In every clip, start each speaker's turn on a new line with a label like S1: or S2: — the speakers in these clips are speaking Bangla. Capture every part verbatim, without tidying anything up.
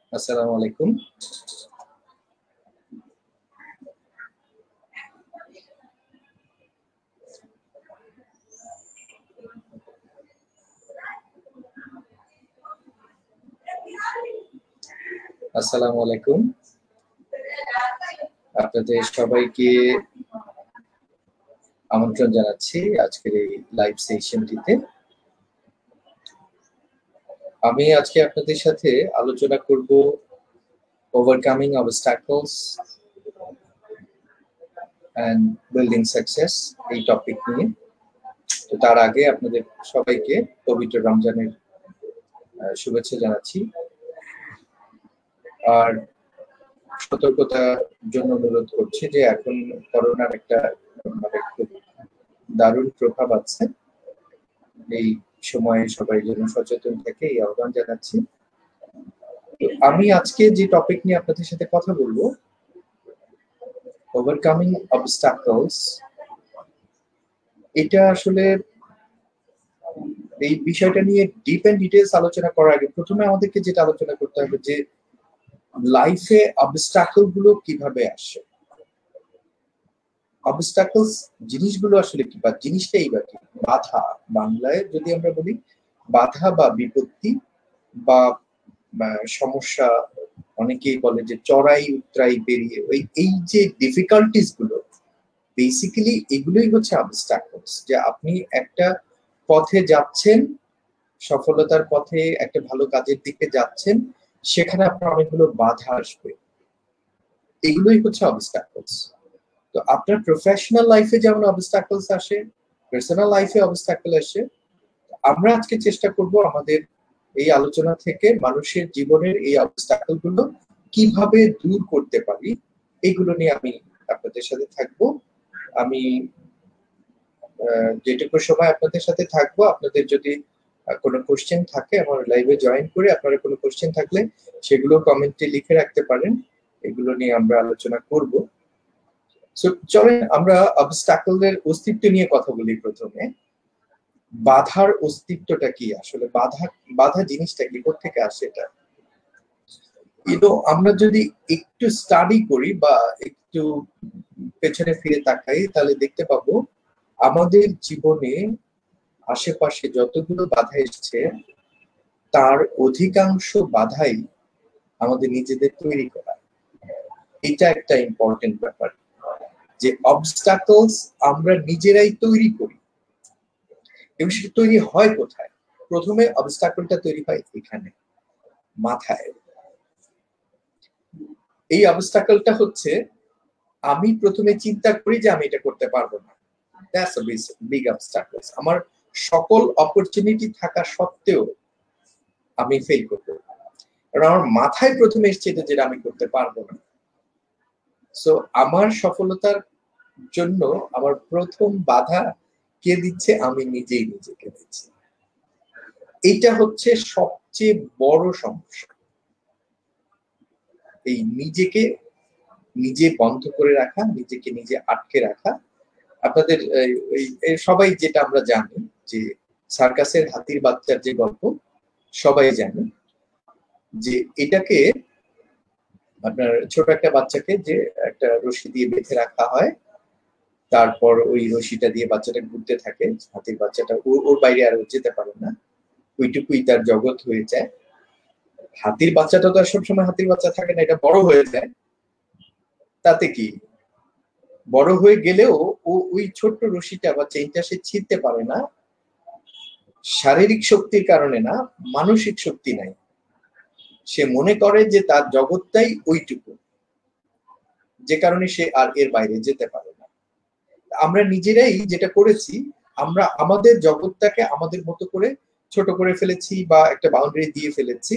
S1: আসসালামু আলাইকুম। আসসালামু আলাইকুম। আপনাদের সবাইকে আমন্ত্রণ জানাচ্ছি আজকের এই লাইভ সেশনটিতে। আমি আজকে আপনাদের সাথে আলোচনা করব overcoming obstacles and building success এই টপিক নিয়ে। তো তার আগে আপনাদের সবাইকে পবিত্র রমজানের শুভেচ্ছা জানাচ্ছি। আর সতর্কতার জন্য অনুরোধ করছি যে এখন করোনার একটা মানে খুব দারুণ প্রভাব আছে, এই সময়ে সবাই যেন সচেতন থাকে এই আহ্বান জানাচ্ছি। আমি আজকে যে টপিক নিয়ে আপনাদের সাথে কথা বলবো, ওভারকামিং অবস্টাকলস। এটা আসলে এই বিষয়টা নিয়ে ডিপ এন্ড ডিটেইলস আলোচনা করার আগে প্রথমে আমাদেরকে যেটা আলোচনা করতে হবে যে লাইফে অবস্টাকল গুলো কিভাবে আসে, অবস্টাকলস জিনিসগুলো আসলে কি, বা জিনিসটাই বা কি। বাধা, বাংলায় যদি আমরা বলি বাধা বা বিপত্তি বা সমস্যা, অনেকেই বলে যে চড়াই উতরাই পেরিয়ে ওই এই যে ডিফিকাল্টিস গুলো, বেসিক্যালি এগুলোই হচ্ছে অবস্টাকলস। যে আপনি একটা পথে যাচ্ছেন, সফলতার পথে একটা ভালো কাজের দিকে যাচ্ছেন, সেখানে আপনার অনেকগুলো বাধা আসবে, এগুলোই হচ্ছে অবস্টাকলস। তো আপনার প্রফেশনাল লাইফে যেমন অবস্টাকলস আসে, পার্সোনাল লাইফে অবস্টাকল আসে। আমরা আজকে চেষ্টা করব আমাদের এই আলোচনা থেকে মানুষের জীবনের এই অবস্টাকল গুলো কিভাবে দূর করতে পারি, এগুলো নিয়ে আমি আপনাদের সাথে থাকবো। আমি যেটুকু সময় আপনাদের সাথে থাকবো, আপনাদের যদি কোনো কোশ্চেন থাকে আমার লাইভে জয়েন করে আপনারা কোনো কোশ্চেন থাকলে সেগুলো কমেন্টে লিখে রাখতে পারেন, এগুলো নিয়ে আমরা আলোচনা করব। সো চলেন আমরা অবস্টাকলের অস্তিত্ব নিয়ে কথা বলি। প্রথমে বাধার অস্তিত্বটা কি, আসলে বাধা বাধা জিনিসটা কি, কোথা থেকে আসে এটা। কিন্তু আমরা যদি একটু স্টাডি করি বা একটু পেছনে ফিরে তাকাই, তাহলে দেখতে পাবো আমাদের জীবনে আশেপাশে যতগুলো বাধা এসেছে তার অধিকাংশ বাধাই আমাদের নিজেদের তৈরি করা। এটা একটা ইম্পর্টেন্ট ব্যাপার যে অবস্টাকলস আমরা নিজেরাই তৈরি করি। এবং সেটা তৈরি হয় কোথায়? প্রথমে অবস্টাকলটা তৈরি হয় এখানে, মাথায়। এই অবস্টাকলটা হচ্ছে আমি প্রথমে চিন্তা করি যে আমি এটা করতে পারবো না। That's a big obstacles. আমার সকল অপরচুনিটি থাকা সত্ত্বেও আমি ফেল করবো, কারণ আমার মাথায় প্রথমে এসছে এটা যেটা আমি করতে পারবো না। সো আমার সফলতার জন্য আমার প্রথম বাধা কে দিচ্ছে? আমি নিজেই নিজেকে দিচ্ছি। এটা হচ্ছে সবচেয়ে বড় সমস্যা, এই নিজেকে নিজে বন্ধ করে রাখা, নিজেকে নিজে আটকে রাখা। আপনাদের সবাই যেটা আমরা জানি যে সার্কাসের হাতির বাচ্চার যে গল্প, সবাই জানি যে এটাকে আপনার ছোট একটা বাচ্চাকে যে একটা রশি দিয়ে বেঁধে রাখা হয়, তারপর ওই রশিটা দিয়ে বাচ্চাটা ঘুরতে থাকে, হাতির বাচ্চাটা ওর বাইরে আর যেতে পারে না, ওইটুকুই তার জগৎ হয়ে যায়। হাতির বাচ্চাটা তো আর সবসময় হাতির বাচ্চা থাকে না, এটা বড় হয়ে যায়। তাতে কি, বড় হয়ে গেলেও ও ওই ছোট্ট রশিটা বা চেইনটা সে ছিঁড়তে পারে না, শারীরিক শক্তির কারণে না, মানসিক শক্তি নাই। সে মনে করে যে তার জগৎটাই ওইটুকু, যে কারণে সে আর এর বাইরে যেতে পারে না। আমরা নিজেরাই যেটা করেছি, আমরা আমাদের জগৎটাকে আমাদের মতো করে ছোট করে ফেলেছি বা একটা বাউন্ডারি দিয়ে ফেলেছি।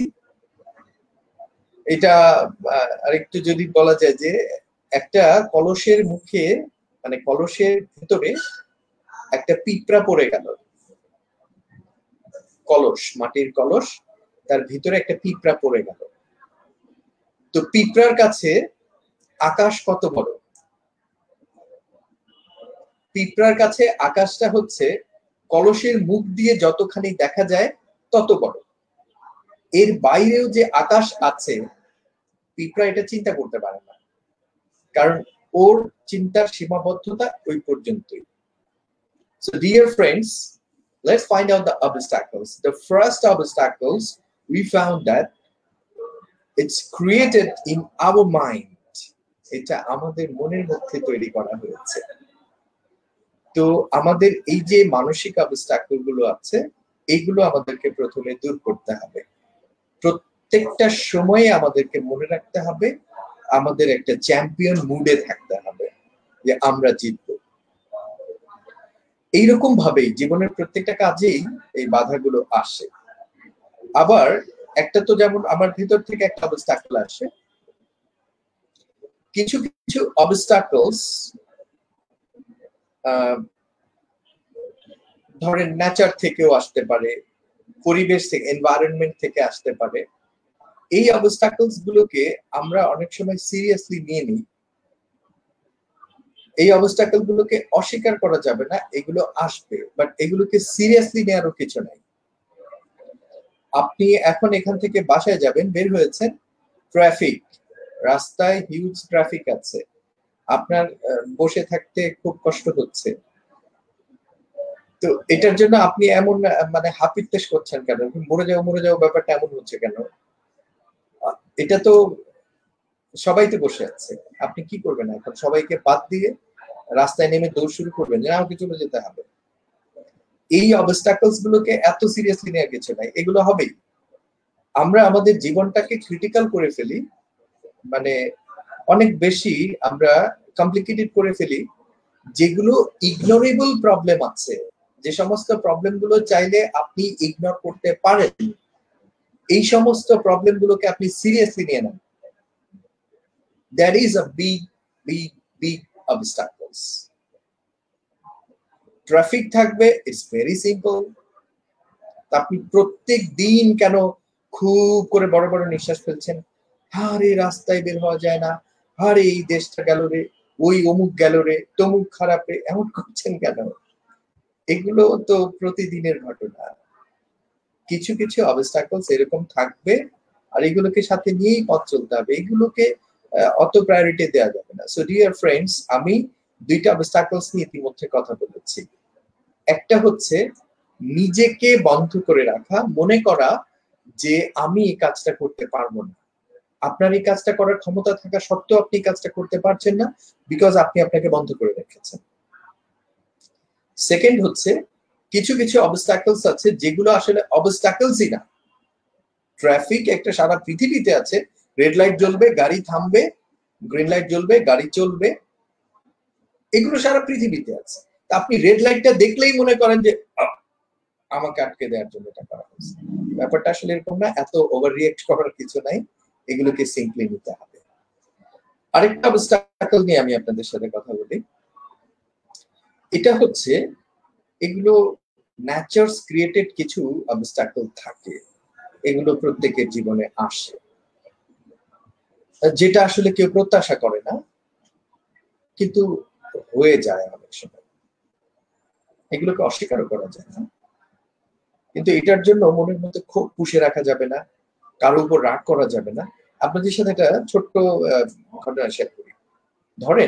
S1: এটা আরেকটু যদি বলা যায় যে একটা কলসের মুখে, মানে কলসের ভিতরে একটা পিঁপড়া পড়ে গেল, কলস, মাটির কলস, তার ভিতরে একটা পিঁপড়া পড়ে গেল। তো পিঁপড়ার কাছে আকাশ কত বড়? পিঁপড়ার কাছে আকাশটা হচ্ছে কলসের মুখ দিয়ে যতখানি দেখা যায় তত বড়। এর বাইরেও যে আকাশ আছে পিঁপড়া এটা চিন্তা করতে পারে না, কারণ ওর চিন্তার সীমাবদ্ধতা ওই পর্যন্তই। So dear friends, let's find out the obstacles. The first obstacles, we found that it's created in our mind. এটা আমাদের মনের মধ্যে তৈরি করা হয়েছে। তো আমাদের এই যে মানসিক অবস্টাকল গুলো আছে, এইগুলো আমাদেরকে প্রথমে দূর করতে হবে। প্রত্যেকটা সময়ে আমাদেরকে মনে রাখতে হবে, আমাদের একটা চ্যাম্পিয়ন মুডে থাকতে হবে যে আমরা জিতব। এইরকম ভাবেই জীবনের প্রত্যেকটা কাজেই এই বাধাগুলো আসে। আবার একটা তো যেমন আমার ভিতর থেকে একটা অবস্টাকল আসে, কিছু কিছু অবস্টাকলস ধরেন নেচার থেকেও আসতে পারে, পরিবেশ থেকে, এনভায়রনমেন্ট থেকে আসতে পারে। এই অবস্টাকলস গুলোকে আমরা অনেক সময় সিরিয়াসলি নিয়ে নিই। এই অবস্টাকল গুলোকে অস্বীকার করা যাবে না, এগুলো আসবে, বাট এগুলোকে সিরিয়াসলি নেওয়ারও কিছু নাই। আপনি এখন এখান থেকে বাসায় যাবেন, বের হয়েছেন, ট্রাফিক, রাস্তায় হিউজ ট্রাফিক আছে, আপনার বসে থাকতে খুব কষ্ট হচ্ছে, তো এটার জন্য আপনি এমন মানে হাপিত্তেশ করছেন কেন? মরে যাও মরে যাও ব্যাপারটা এমন হচ্ছে কেন? এটা তো সবাই তো বসে আছে, আপনি কি করবেন এখন? সবাইকে বাদ দিয়ে রাস্তায় নেমে দৌড় শুরু করবেন যে আমাকে চলে যেতে হবে? এই অবস্টাকলস গুলোকে এত সিরিয়াসলি নেওয়ার কিছু নাই, এগুলো হবেই। আমরা আমাদের জীবনটাকে ক্রিটিক্যাল করে ফেলি, মানে অনেক বেশি আমরা কমপ্লিকেটেড করে ফেলি। যেগুলো ইগনোরেবল প্রবলেম আছে, যে সমস্ত প্রবলেম গুলো চাইলে আপনি ইগনোর করতে পারেন, এই সমস্ত প্রবলেম গুলোকে আপনি সিরিয়াসলি নিয়ে নেন। That is a big big big obstacles. Traffic থাকবে, ইটস ভেরি সিম্পল। আপনি প্রত্যেক দিন কেন খুব করে বড় বড় নিঃশ্বাস ফেলছেন? আরে রাস্তায় বের হওয়া যায় না, আরে এই দেশটা গেল রে, ওই অমুক গেল রে, তমুক খারাপ রে, এমন করছেন কেন? এগুলো তো প্রতিদিনের ঘটনা। কিছু কিছু অবস্টাকলস এরকম থাকবে, আর এগুলোকে সাথে নিয়েই পথ চলতে হবে, এগুলোকে অত প্রায়োরিটি দেওয়া যাবে না। সো ডিয়ার ফ্রেন্ডস, আমি দুইটা অবস্টাকলস নিয়ে ইতিমধ্যে কথা বলেছি। একটা হচ্ছে নিজেকে বন্ধ করে রাখা, মনে করা যে আমি এই কাজটা করতে পারবো না। আপনার এই কাজটা করার ক্ষমতা থাকা সত্ত্বেও আপনি এই কাজটা করতে পারছেন না, বিকজ আপনি আপনাকে বন্ধ করে রেখেছেন। সেকেন্ড হচ্ছে কিছু কিছু অবস্টাকলস আছে যেগুলো আসলে অবস্টাকলসই না। ট্রাফিক একটা সারা পৃথিবীতে আছে, রেড লাইট জ্বলবে গাড়ি থামবে, গ্রিন লাইট জ্বলবে গাড়ি চলবে, এগুলো সারা পৃথিবীতে আছে। তা আপনি রেড লাইটটা দেখলেই মনে করেন যে আমাকে আটকে দেওয়ার জন্য এটা করা হয়েছে। ব্যাপারটা আসলে এরকম না, এত ওভার রিয়েক্ট করার কিছু নাই, এগুলোকে সিম্পলি নিতে হবে। আরেকটা অবস্টাকল নিয়ে আমি আপনাদের সাথে কথা বলি। এটা হচ্ছে এগুলো ন্যাচারস ক্রিয়েটেড কিছু অবস্টাকল থাকে, এগুলো প্রত্যেকের জীবনে আসে, যেটা আসলে কেউ প্রত্যাশা করে না, কিন্তু হয়ে যায় অনেক সময়। এগুলোকে অস্বীকারও করা যায় না, কিন্তু এটার জন্য মনের মধ্যে খুব পুষে রাখা যাবে না, কারো উপর রাগ করা যাবে না। আপনাদের সাথে একটা ছোট্ট ঘটনা শেয়ার করি। ধরেন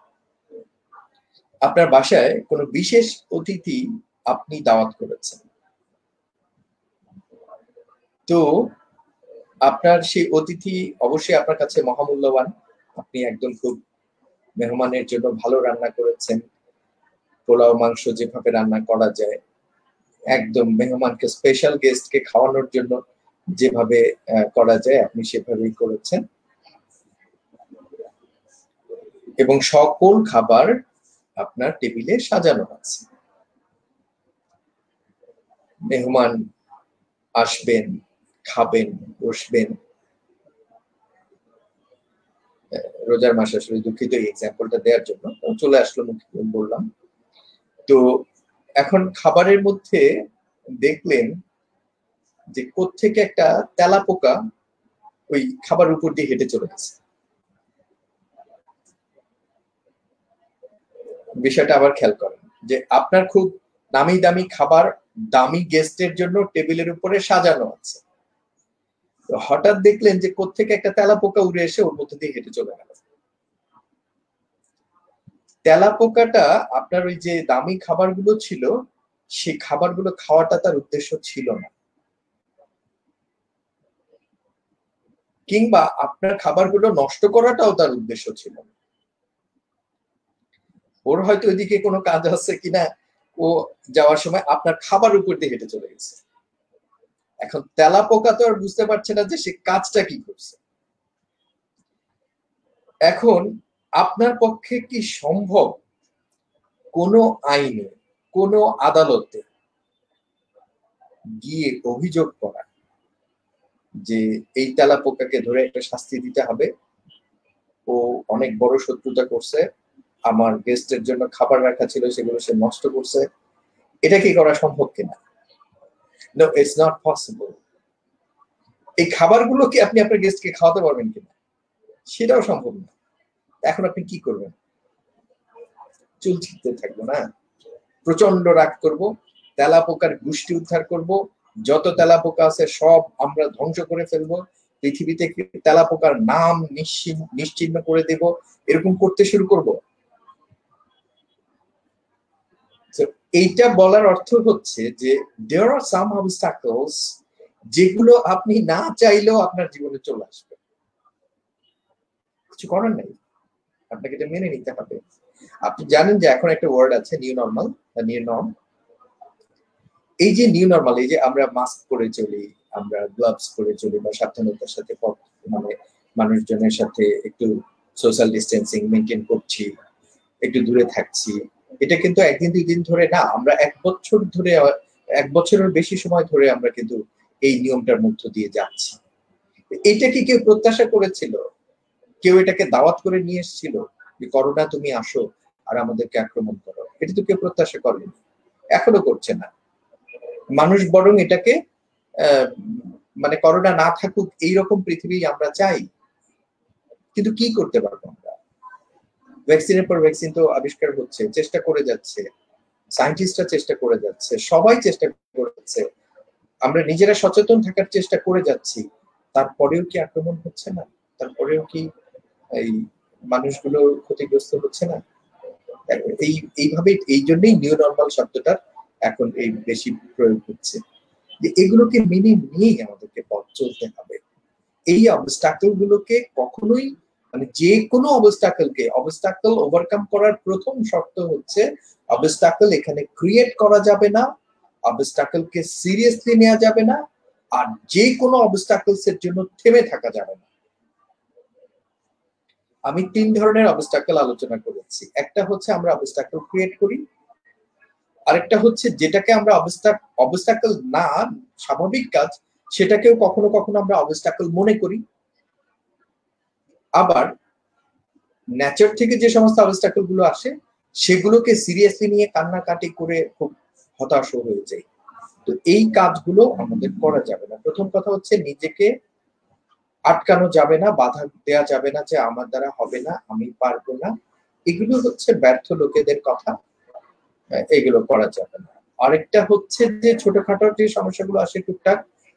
S1: আপনার বাসায় কোনো বিশেষ অতিথি আপনি দাওয়াত করেছেন, তো আপনার সেই অতিথি অবশ্যই আপনার কাছে মহামূল্যবান, আপনি একদম খুব মেহমানের জন্য ভালো রান্না করেছেন, পোলাও মাংস যেভাবে রান্না করা যায়, একদম মেহমানকে, স্পেশাল গেস্টকে খাওয়ানোর জন্য যেভাবে করা যায় আপনি সেভাবেই করেছেন, এবং সকল খাবার আপনার টেবিলে সাজানো আছে। মেহমান আসবেন, খাবেন, বসবেন। রোজার মাস, আসলে দুঃখিত এই এক্সাম্পলটা দেওয়ার জন্য, চলে আসলো মুখে বললাম। তো এখন খাবারের মধ্যে দেখলেন যে কোত্থেকে একটা তেলাপোকা ওই খাবার উপর দিয়ে হেঁটে চলে গেছে। বিষয়টা আবার খেয়াল করেন যে আপনার খুব নামি দামি খাবার দামি গেস্টের জন্য টেবিলের উপরে সাজানো আছে, হঠাৎ দেখলেন যে কোত্থেকে একটা তেলাপোকা উড়ে এসে ওর মধ্যে দিয়ে হেঁটে চলে গেল। তেলাপোকাটা আপনার ওই যে দামি খাবারগুলো ছিল সেই খাবারগুলো খাওয়াটা তার উদ্দেশ্য ছিল না, কিংবা আপনার খাবারগুলো নষ্ট করাটাও তার উদ্দেশ্য ছিল না। ওর হয়তো ওইদিকে কোনো কাজ আছে কিনা, ও যাওয়ার সময় আপনার খাবার উপর দিয়ে হেঁটে চলে গেছে। এখন তেলাপোকা তো আর বুঝতে পারছে না যে সে কাজটা কি করছে। এখন আপনার পক্ষে কি সম্ভব কোনো আইনে, কোনো আদালতে গিয়ে অভিযোগ করা যে এই তেলাপোকাকে ধরে একটা শাস্তি দিতে হবে, ও অনেক বড় শত্রুতা করছে, আমার গেস্টের জন্য খাবার রাখা ছিল সেগুলো সে নষ্ট করছে, এটা কি করা সম্ভব কিনা? No, it's not possible. এই খাবারগুলো কি আপনি আপনার গেস্টকে খাওয়াতে পারবেন কিনা সেটাও সম্ভব না। এখন আপনি কি করবেন? চুল ছিটতে থাকবো না, প্রচন্ড রাগ করব, তেলাপোকার গোষ্ঠী উদ্ধার করব, যত তেলাপোকা আছে সব আমরা ধ্বংস করে ফেলবো, পৃথিবীতে তেলাপোকার নাম নিশ্চিহ্ন করে দেব, এরকম করতে শুরু করব। এইটা বলার অর্থ হচ্ছে যে there are some obstacles যেগুলো আপনি না চাইলেও আপনার জীবনে চলে আসবে, কিছু করার নাই, আপনাকে এটা মেনে নিতে হবে। আপনি জানেন যে এখন একটা ওয়ার্ড আছে নিউ নরমাল বা নিউ নর্ম। এই যে নিউ নরমাল, এই যে আমরা মাস্ক পরে চলি, আমরা গ্লাভস পরে চলি, বা সাবধানতার সাথে মানে মানুষজনের সাথে একটু সোশ্যাল ডিস্টেন্সিং মেনটেন করছি, একটু দূরে থাকছি, এটা কিন্তু একদিন দুই দিন ধরে না, আমরা এক বছর ধরে, এক বছরের বেশি সময় ধরে আমরা কিন্তু এই নিয়মটার মধ্য দিয়ে যাচ্ছি। এইটা কি কেউ প্রত্যাশা করেছিল? কেউ এটাকে দাওয়াত করে নিয়ে এসেছিল যে করোনা তুমি আসো আর আমাদেরকে আক্রমণ করো? এটা তো কেউ প্রত্যাশা করেনি, এখনো করছে না। মানুষ বরং এটাকে মানে করোনা না থাকুক এইরকম পৃথিবী আমরা চাই। কিন্তু কি করতে পারবো আমরা? ভ্যাকসিনের পর ভ্যাকসিন তো আবিষ্কার হচ্ছে, চেষ্টা করে যাচ্ছে, সায়েন্টিস্টরা চেষ্টা করে যাচ্ছে, সবাই চেষ্টা করে যাচ্ছে, আমরা নিজেরা সচেতন থাকার চেষ্টা করে যাচ্ছি, তারপরেও কি আক্রমণ হচ্ছে না? তারপরেও কি এই মানুষগুলো ক্ষতিগ্রস্ত হচ্ছে না? এই এইভাবে, এই জন্যই নিউ নরমাল শব্দটার এখন এই বেশি প্রয়োগ হচ্ছে, যে এগুলোকে মেনে নিয়েই আমাদেরকে পথ চলতে হবে। এই অবস্টাকল গুলোকে কখনোই, মানে যে কোনো অবস্টাকলকে, অবস্টাকল ওভারকাম করার প্রথম শর্ত হচ্ছে অবস্টাকল এখানে ক্রিয়েট করা যাবে না, অবস্টাকলকে সিরিয়াসলি নেওয়া যাবে না, আর যে কোনো অবস্টাকলস এর জন্য থেমে থাকা যাবে না। আমি তিন ধরনের অবস্টাকল আলোচনা করেছি। একটা হচ্ছে আমরা অবস্টাকল ক্রিয়েট করি, আরেকটা হচ্ছে যেটাকে আমরা অবস্টাকল না, স্বাভাবিক কাজ, সেটাকেও কখনো কখনো আমরা অবস্টাকল মনে করি। আবার নেচার থেকে যে সমস্ত অবস্টাকল গুলো আসে সেগুলোকে সিরিয়াসলি নিয়ে কান্নাকাটি করে খুব হতাশ হয়ে যায়। তো এই কাজগুলো আমাদের করা যাবে না। প্রথম কথা হচ্ছে নিজেকে আটকানো যাবে না, বাধা দেওয়া যাবে না যে আমার দ্বারা হবে না, আমি পারবো না, এগুলো হচ্ছে ব্যর্থ লোকেদের কথা, এগুলো করা যাবে না। আরেকটা হচ্ছে যে ছোটখাটো যে সমস্যাগুলো আসে টুকটাক,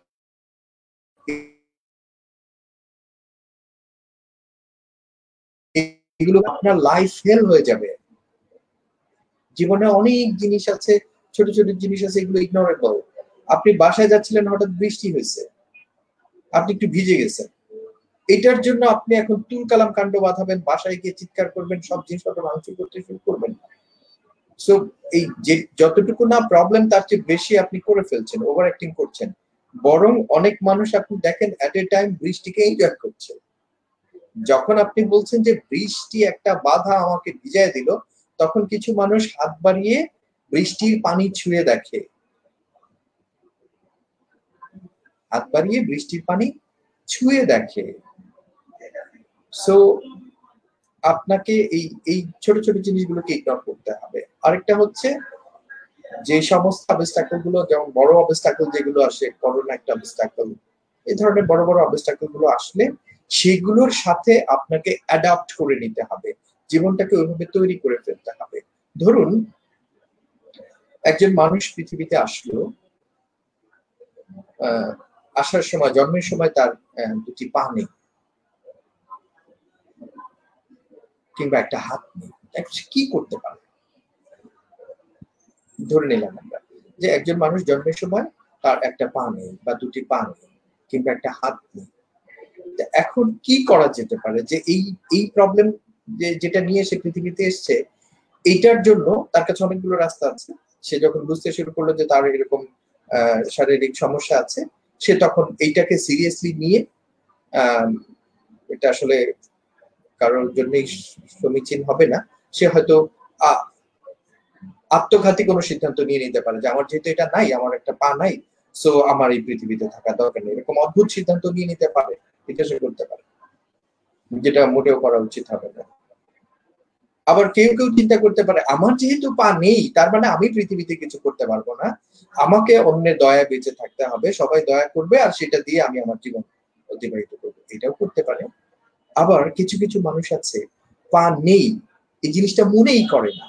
S1: এগুলো আপনার লাইফ ফেল হয়ে যাবে। জীবনে অনেক জিনিস আছে, ছোট ছোট জিনিস আছে, এগুলো ইগনোরেবল। আপনি বাসায় যাচ্ছিলেন, হঠাৎ বৃষ্টি হয়েছে, আপনি একটু ভিজে গেছেন, এটার জন্য আপনি এখন তুল কালাম কাণ্ড বাঁধাবেন, বাসায় গিয়ে চিৎকার করবেন, সব জিনিসপত্র ভাঙচুর করতে শুরু করবেন। সো এই যে যতটুকু না প্রবলেম তার চেয়ে বেশি আপনি করে ফেলছেন, ওভার অ্যাক্টিং করছেন। বরং অনেক মানুষ আপনি দেখেন এট এ টাইম বৃষ্টিকে এনজয় করছে। যখন আপনি বলছেন যে বৃষ্টি একটা বাধা আমাকে ভিজায় দিল, তখন কিছু মানুষ হাত বাড়িয়ে বৃষ্টির পানি ছুঁয়ে দেখে, হাত বাড়িয়ে বৃষ্টির পানি ছুঁয়ে দেখে। সো আপনাকে এই এই ছোট ছোট জিনিসগুলোকে ইগনোর করতে হবে। আরেকটা হচ্ছে যে সমস্ত অবস্টাকল গুলো, যেমন বড় অবস্টাকল যেগুলো আসে, করোনা একটা অবস্টাকল, এই ধরনের বড় বড় অবস্টাকল গুলো আসলে সেগুলোর সাথে আপনাকে অ্যাডাপ্ট করে নিতে হবে, জীবনটাকে ওইভাবে তৈরি করে ফেলতে হবে। ধরুন একজন মানুষ পৃথিবীতে আসলো, আসার সময়, জন্মের সময় তার দুটি পা নেই কিংবা একটা হাত নেই, কি করতে পারে? ধরে নিলাম আমরা যে একজন মানুষ জন্মের সময় তার একটা পা নেই বা দুটি পা নেই কিংবা একটা হাত নেই। এখন কি করা যেতে পারে যে এই এই প্রবলেম যে যেটা নিয়ে সে পৃথিবীতে এসছে, এইটার জন্য তার কাছে অনেকগুলো রাস্তা আছে। সে যখন বুঝতে শুরু করলো যে তার এরকম শারীরিক সমস্যা আছে, সে তখন এইটাকে সিরিয়াসলি নিয়ে, এটা আসলে কারোর জন্যই সমীচীন হবে না, সে হয়তো আত্মঘাতী কোনো সিদ্ধান্ত নিয়ে নিতে পারে যে আমার যেহেতু এটা নাই, আমার একটা পা নাই, সো আমার এই পৃথিবীতে থাকা দরকার নেই, এরকম অদ্ভুত সিদ্ধান্ত নিয়ে নিতে পারে, এটা সে করতে পারে, যেটা মোটেও করা উচিত হবে না। আবার কেউ কেউ চিন্তা করতে পারে আমার যেহেতু পা নেই তার মানে আমি পৃথিবীতে কিছু করতে পারবো না, আমাকে অন্যের দয়া বেঁচে থাকতে হবে, সবাই দয়া করবে আর সেটা দিয়ে আমি আমার জীবন অতিবাহিত করবো, এটাও করতে পারে। আবার কিছু কিছু মানুষ আছে পা নেই এই জিনিসটা মনেই করে না,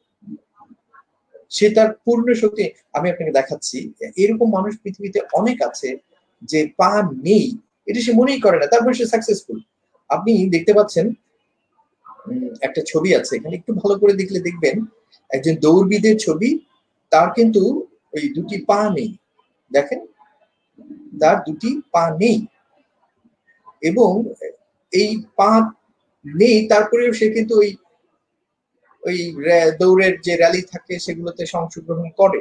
S1: সে তার পূর্ণ শক্তি, আমি আপনাকে দেখাচ্ছি এরকম মানুষ পৃথিবীতে অনেক আছে যে পা নেই এটা সে মনেই করে না, তারপরে সে সাকসেসফুল। আপনি দেখতে পাচ্ছেন একটা ছবি আছে এখানে, একটু ভালো করে দেখলে দেখবেন একজন দৌড়বিদের ছবি, তার কিন্তু ওই দুটি পা নেই, দেখেন তার দুটি পা নেই এবং এই পা নেই তারপরেও সে কিন্তু ওই ওই দৌড়ের যে র্যালি থাকে সেগুলোতে অংশগ্রহণ করে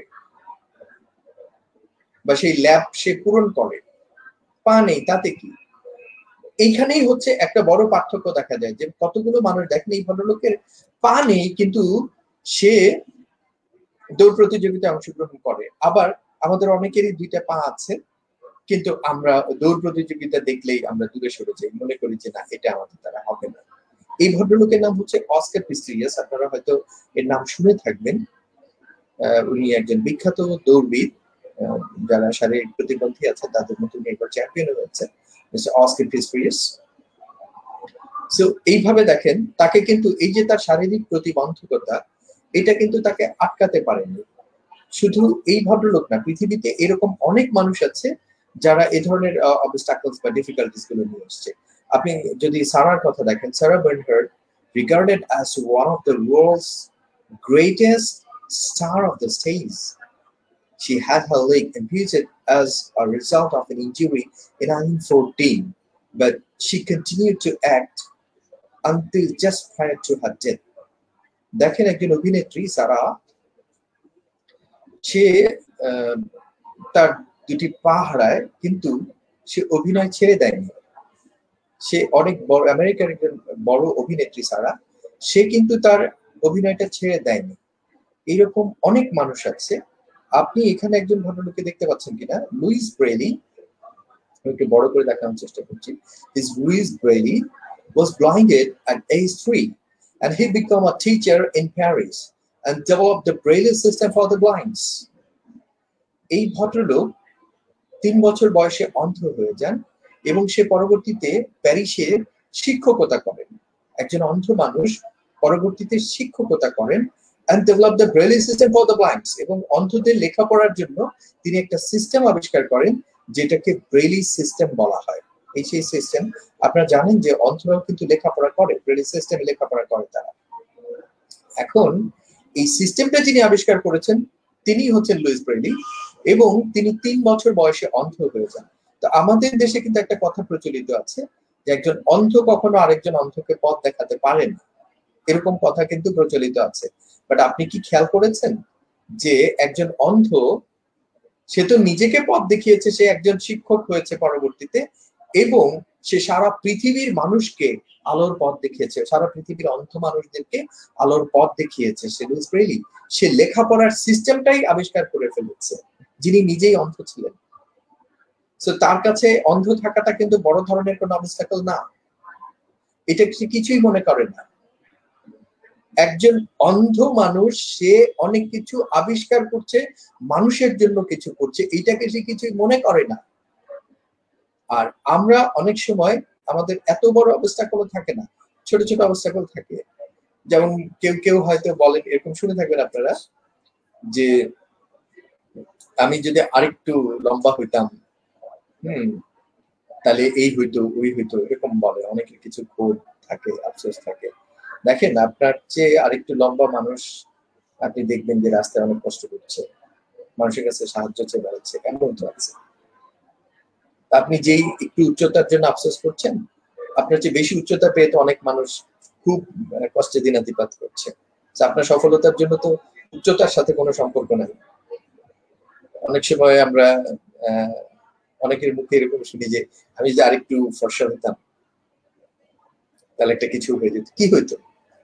S1: বা সেই ল্যাব সে পূরণ করে, পা নেই তাতে কি? এইখানেই হচ্ছে একটা বড় পার্থক্য দেখা যায় যে কতগুলো মানুষ দেখেন এই ভদ্রলোকের পা নেই কিন্তু সে দৌড় প্রতিযোগিতায় অংশগ্রহণ করে, আবার আমাদের অনেকেরই দুইটা পা আছে কিন্তু আমরা দৌড় প্রতিযোগিতা দেখলেই আমরা দূরে সরে যাই, মনে করি যে না এটা আমাদের দ্বারা হবে না। এই ভদ্রলোকের নাম হচ্ছে অস্কার পিস্টোরিয়াস, আপনারা হয়তো এর নাম শুনে থাকবেন। উনি একজন বিখ্যাত দৌড়বিদ, যারা শারীরিক প্রতিবন্ধী আছে তাদের মধ্যে উনি একবার চ্যাম্পিয়ন হয়েছে, মিস্টার অস্কার পিস্টোরিয়াস। সো এইভাবে দেখেন তাকে কিন্তু এই যে তার শারীরিক প্রতিবন্ধকতা এটা কিন্তু তাকে আটকাতে পারেনি। শুধু এই ভদ্রলোক না, পৃথিবীতে এরকম অনেক মানুষ আছে যারা এই ধরনের অবস্টাকলস বা ডিফিকাল্টিস গুলো নিয়ে আসছে। আপনি যদি সারার কথা দেখেন, Sarah Bernhardt regarded as one of the world's greatest star of the stage. She had her leg amputated as a result of an injury in nineteen fourteen, but she continued to act until just prior to her death. দেখেন একজন অভিনেত্রী সারা, সে তার দুটি পা হারায় কিন্তু সে অভিনয় ছেড়ে দেয়নি, সে অনেক বড় আমেরিকার একজন বড় অভিনেত্রী সারা, সে কিন্তু তার অভিনয়টা ছেড়ে দেয়নি। এইরকম অনেক মানুষ আছে। আপনি এখানে একজন ভদ্রলোককে দেখতে পাচ্ছেন কিনা, লুইস ব্রেলি, একটু বড় করে দেখানোর চেষ্টা করছি। This Louis Braille was blinded at age three and he became a teacher in Paris and developed the Braille system for the blinds. এই ভদ্রলোক তিন বছর বয়সে অন্ধ হয়ে যান এবং সে পরবর্তীতে প্যারিসে শিক্ষকতা করেন। একজন অন্ধ মানুষ পরবর্তীতে শিক্ষকতা করেন and developed the Braille system for the blinds, এবং অন্ধদের লেখাপড়ার জন্য তিনি একটা সিস্টেম আবিষ্কার করেন যেটাকে ব্রেইলি সিস্টেম বলা হয়। এই সেই সিস্টেম, আপনারা জানেন যে অন্ধরাও কিন্তু লেখাপড়া করে, ব্রেইলি সিস্টেম লেখাপড়া করে তারা। এখন এই সিস্টেমটা যিনি আবিষ্কার করেছেন তিনি হচ্ছেন লুইস ব্রেইলি এবং তিনি তিন বছর বয়সে অন্ধ হয়ে যান। তো আমাদের দেশে কিন্তু একটা কথা প্রচলিত আছে যে একজন অন্ধ কখনো আরেকজন অন্ধকে পথ দেখাতে পারেন না, এরকম কথা কিন্তু প্রচলিত আছে। বাট আপনি কি খেয়াল করেছেন যে একজন অন্ধ সে তো নিজেকে পথ দেখিয়েছে, সে একজন শিক্ষক হয়েছে পরবর্তীতে এবং সে সারা পৃথিবীর মানুষকে আলোর পথ দেখিয়েছে, সারা পৃথিবীর অন্ধ মানুষদেরকে আলোর পথ দেখিয়েছে। সে লুইস ব্রেইলি, সে লেখাপড়ার সিস্টেমটাই আবিষ্কার করে ফেলেছে যিনি নিজেই অন্ধ ছিলেন। সো তার কাছে অন্ধ থাকাটা কিন্তু বড় ধরনের কোনো অবস্টাকল না, এটা সে কিছুই মনে করে না। একজন অন্ধ মানুষ, সে অনেক কিছু আবিষ্কার করছে, মানুষের জন্য কিছু করছে, এইটাকে সে কিছুই মনে করে না। আর আমরা অনেক সময় আমাদের এত বড় অবস্টাকল থাকে না, ছোট ছোট অবস্টাকল থাকে। যেমন কেউ কেউ হয়তো বলেন, এরকম শুনে থাকবেন আপনারা, যে আমি যদি আরেকটু লম্বা হইতাম হুম তাহলে এই হইতো ওই হইতো এরকম বলে, অনেকের কিছু ক্ষোভ থাকে, আফসোস থাকে। দেখেন আপনার চেয়ে আরেকটু লম্বা মানুষ আপনি দেখবেন যে রাস্তায় অনেক কষ্ট করছে, মানুষের কাছে সাহায্য চেয়ে বেড়াচ্ছে, এমন তো আছে। আপনি যেই একটু উচ্চতার জন্য আফসোস করছেন, আপনার চেয়ে বেশি উচ্চতা পেয়ে তো অনেক মানুষ খুব কষ্টে দিনাতিপাত করছে। আপনার সফলতার জন্য তো উচ্চতার সাথে কোনো সম্পর্ক নাই। অনেক সময় আমরা আহ অনেকের মুখে এরকম শুনি যে আমি যদি আরেকটু ফর্সা হতাম তাহলে একটা কিছু হয়ে যেত। কি হইতো?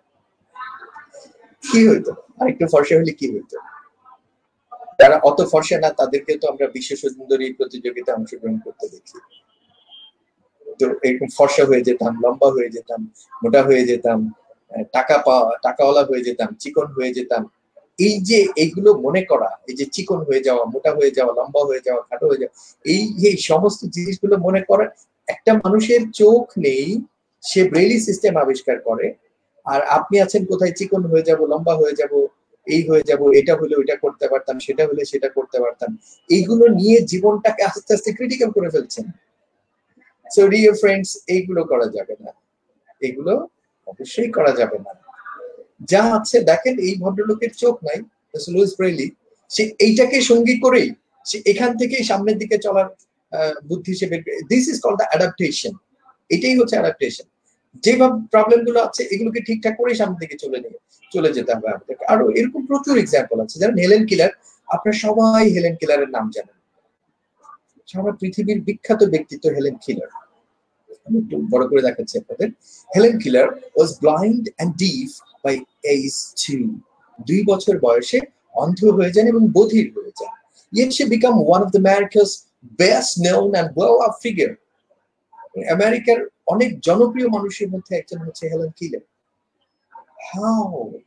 S1: কি হইতো? আরেকটু ফর্সা হলে কি হইতো? যারা অত ফর্সা না তাদেরকে তো আমরা বিশ্ব সুন্দরী প্রতিযোগিতায় অংশগ্রহণ করতে দেখি। তো এরকম ফর্সা হয়ে যেতাম, লম্বা হয়ে যেতাম, মোটা হয়ে যেতাম, টাকা পাওয়া টাকাওয়ালা হয়ে যেতাম, চিকন হয়ে যেতাম। এই যে এইগুলো মনে করা, এই যে চিকন হয়ে যাওয়া, মোটা হয়ে যাওয়া, লম্বা হয়ে যাওয়া, খাটো হয়ে যাওয়া, এই এই সমস্ত জিনিসগুলো মনে করা। একটা মানুষের চোখ নেই, সে ব্রেইলি সিস্টেম আবিষ্কার করে, আর আপনি আছেন কোথায় চিকন হয়ে যাব, লম্বা হয়ে যাব, এই হয়ে যাব, এটা হলে ওইটা করতে পারতাম, সেটা হলে সেটা করতে পারতাম। এইগুলো নিয়ে জীবনটাকে আস্তে আস্তে ক্রিটিক্যাল করে ফেলছেন। সো ডিয়ার ফ্রেন্ডস, এইগুলো করা যাবে না, এগুলো অবশ্যই করা যাবে না। যা আছে দেখেন, এই ভদ্রলোকের চোখ নাই, লুইস ব্রেইলি, সে এইটাকে সঙ্গী করেই সে এখান থেকেই সামনের দিকে চলার বুদ্ধি হিসেবে, this is called the adaptation. এটাই হচ্ছে অ্যাডাপ্টেশন। যেভাবে প্রবলেম গুলো আছে এগুলোকে ঠিকঠাক করেই সামনের দিকে চলে নিয়ে চলে যেতে হবে আমাদেরকে। আরো এরকম প্রচুর এক্সাম্পল আছে। যেমন হেলেন কিলার, আপনারা সবাই হেলেন কিলারের নাম জানেন, সারা পৃথিবীর বিখ্যাত ব্যক্তিত্ব হেলেন কিলার। আমি একটু বড় করে দেখাচ্ছি আপনাদের। Helen Keller was blind and deaf by age two. দুই বছর বয়সে অন্ধ হয়ে যান এবং বধির হয়ে যান। Yet she became one of the America's best known and well-loved figure. আমেরিকার অনেক জনপ্রিয় মানুষের মধ্যে একজন হচ্ছে হেলেন কিলার। হাউ?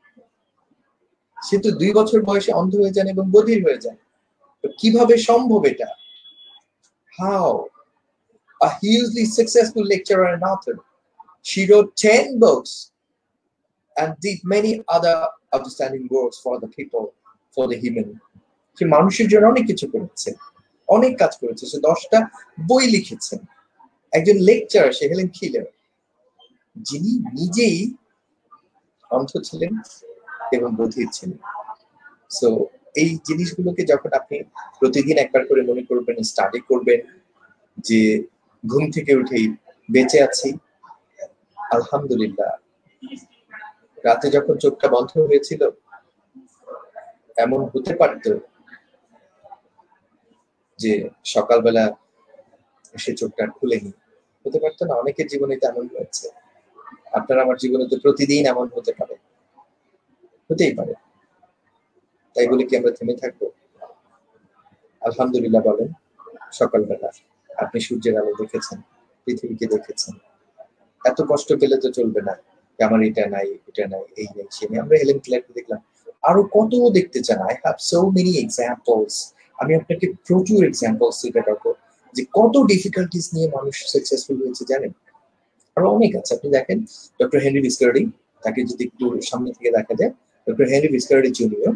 S1: সে তো দুই বছর বয়সে অন্ধ হয়ে যান এবং বধির হয়ে যান, কিভাবে সম্ভব এটা? How? A hugely successful lecturer and author. She wrote ten books and did many other outstanding works for the people, for the human. সে মানুষের জন্য অনেক কিছু করেছে, অনেক কাজ করেছে। সে দশটা বই লিখেছেন। একজন লেকচারার সে হেলেন কিলার, যিনি নিজেই অন্ধ ছিলেন এবং বধির ছিলেন। সো এই জিনিসগুলোকে যখন আপনি প্রতিদিন একবার করে মনে করবেন, স্টাডি করবেন, যে ঘুম থেকে উঠেই বেঁচে আছি, আলহামদুলিল্লাহ। রাতে যখন চোখটা বন্ধ হয়েছিল, এমন হতে পারত যে সকালবেলা সে চোখটা খুলেনি, হতে পারতো না? অনেকের জীবনে তেমন হয়েছে, আপনার আমার জীবনে তো প্রতিদিন এমন হতে পারে, হতেই পারে। তাই বলে কি আমরা থেমে থাকবো? আলহামদুলিল্লাহ বলেন। সকালবেলা আপনি সূর্যের আলো দেখেছেন, পৃথিবীকে দেখেছেন। এত কষ্ট পেলে তো চলবে না, আমার এটা নাই, এটা নাই, এই নেই, সে নেই। আমরা হেলেন কিলারকে দেখলাম, আরো কত দেখতে চান? I have so many examples. আমি আপনাকে প্রচুর এক্সাম্পলস দিতে পারবো যে কত ডিফিকাল্টিস নিয়ে মানুষ সাকসেসফুল হয়েছে, জানেন? আরো অনেক আছে। আপনি দেখেন ডক্টর হেনরি ভিস্কার্ডি, তাকে যদি একটু সামনে থেকে দেখা যায়, doctor Henry Viscardi junior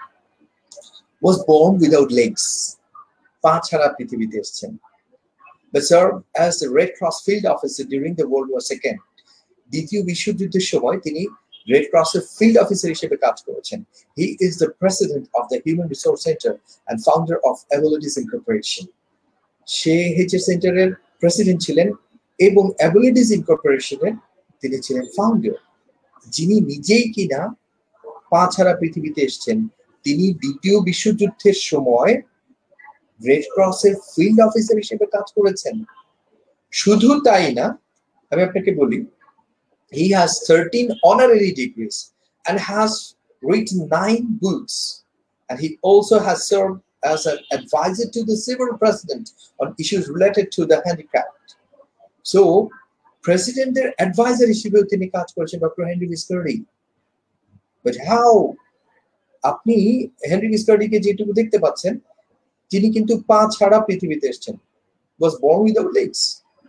S1: was born without legs, পা ছাড়া পৃথিবীতে এসেছেন, but served as the Red Cross field officer during the World War Second. দ্বিতীয় বিশ্বযুদ্ধের সময় তিনি রেড ক্রসের ফিল্ড অফিসার হিসেবে কাজ করেছেন। He is the president of the human resource centre and founder of abilities incorporation. সে এইচএস সেন্টারের প্রেসিডেন্ট ছিলেন এবং অ্যাবিলিটিস ইনকর্পোরেশনের তিনি ছিলেন ফাউন্ডার। যিনি নিজেই কিনা পা ছাড়া পৃথিবীতে এসেছেন, তিনি দ্বিতীয় বিশ্বযুদ্ধের সময় রেড ক্রসের ফিল্ড অফিসার হিসেবে কাজ করেছেন। শুধু তাই না, আমি আপনাকে বলি, he has thirteen honorary degrees and has written nine books, and he also has served as an advisor to the civil president on issues related to the handicapped. So প্রেসিডেন্টের অ্যাডভাইজার হিসেবেও তিনি কাজ করেছেন doctor Henry Viscardi. But how? আপনি হেনরি ভিস্কার্ডিকে যেটুকু দেখতে পাচ্ছেন, তিনি কিন্তু পা ছাড়া পৃথিবীতে এসেছেন, was born without legs,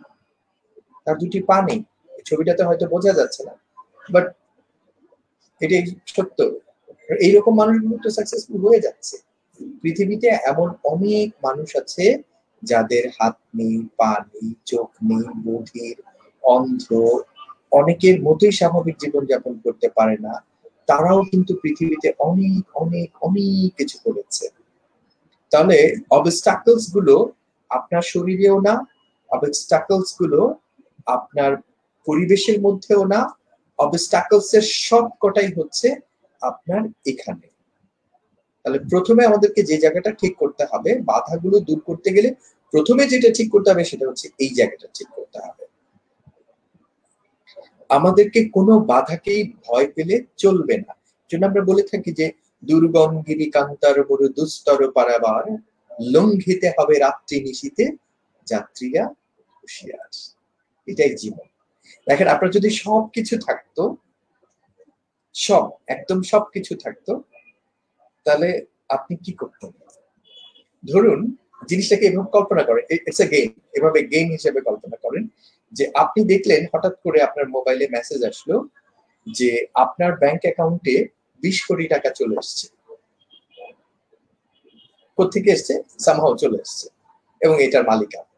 S1: তার দুটি পা নেই। ছবিটাতে হয়তো বোঝা যাচ্ছে না, বাট এটাই সত্য। এইরকম মানুষগুলো তো সাকসেসফুল হয়ে যাচ্ছে। পৃথিবীতে এমন অনেক মানুষ আছে যাদের হাত নেই, পা নেই, চোখ নেই, বধির, অন্ধ, অনেকের মতোই স্বাভাবিক জীবনযাপন করতে পারে না, তারাও কিন্তু পৃথিবীতে অনেক অনেক অনেক কিছু করেছে। তাহলে অবস্টাকলস গুলো আপনার শরীরেও না, অবস্টাকলস গুলো আপনার পরিবেশের মধ্যেও না, অবস্টাকলস এর সবকটাই হচ্ছে আপনার এখানে। তাহলে প্রথমে আমাদেরকে যে জায়গাটা ঠিক করতে হবে, বাধাগুলো দূর করতে গেলে প্রথমে যেটা ঠিক করতে হবে সেটা হচ্ছে এই জায়গাটা ঠিক করতে হবে। আমাদেরকে কোনো বাধাকেই ভয় পেলে চলবে না। জন্য আমরা বলে থাকি যে দুর্গম গিরি কান্তার বড় দুস্তর পারাবার, লঙ্ঘিতে হবে রাত্রি নিশীতে যাত্রীরা হুঁশিয়ার। এটাই জীবন। দেখেন, আপনার যদি সবকিছু থাকতো, সব একদম সবকিছু থাকতো, তাহলে আপনি কি করতেন? ধরুন জিনিসটাকে এভাবে কল্পনা করেন, ইটস এ গেম, এভাবে গেম হিসেবে কল্পনা করেন যে আপনি দেখলেন হঠাৎ করে আপনার মোবাইলে মেসেজ আসলো যে আপনার ব্যাংক অ্যাকাউন্টে বিশ কোটি টাকা চলে এসছে। কোত্থেকে এসছে? সামহাও চলে এসছে, এবং এটার মালিক আপনি।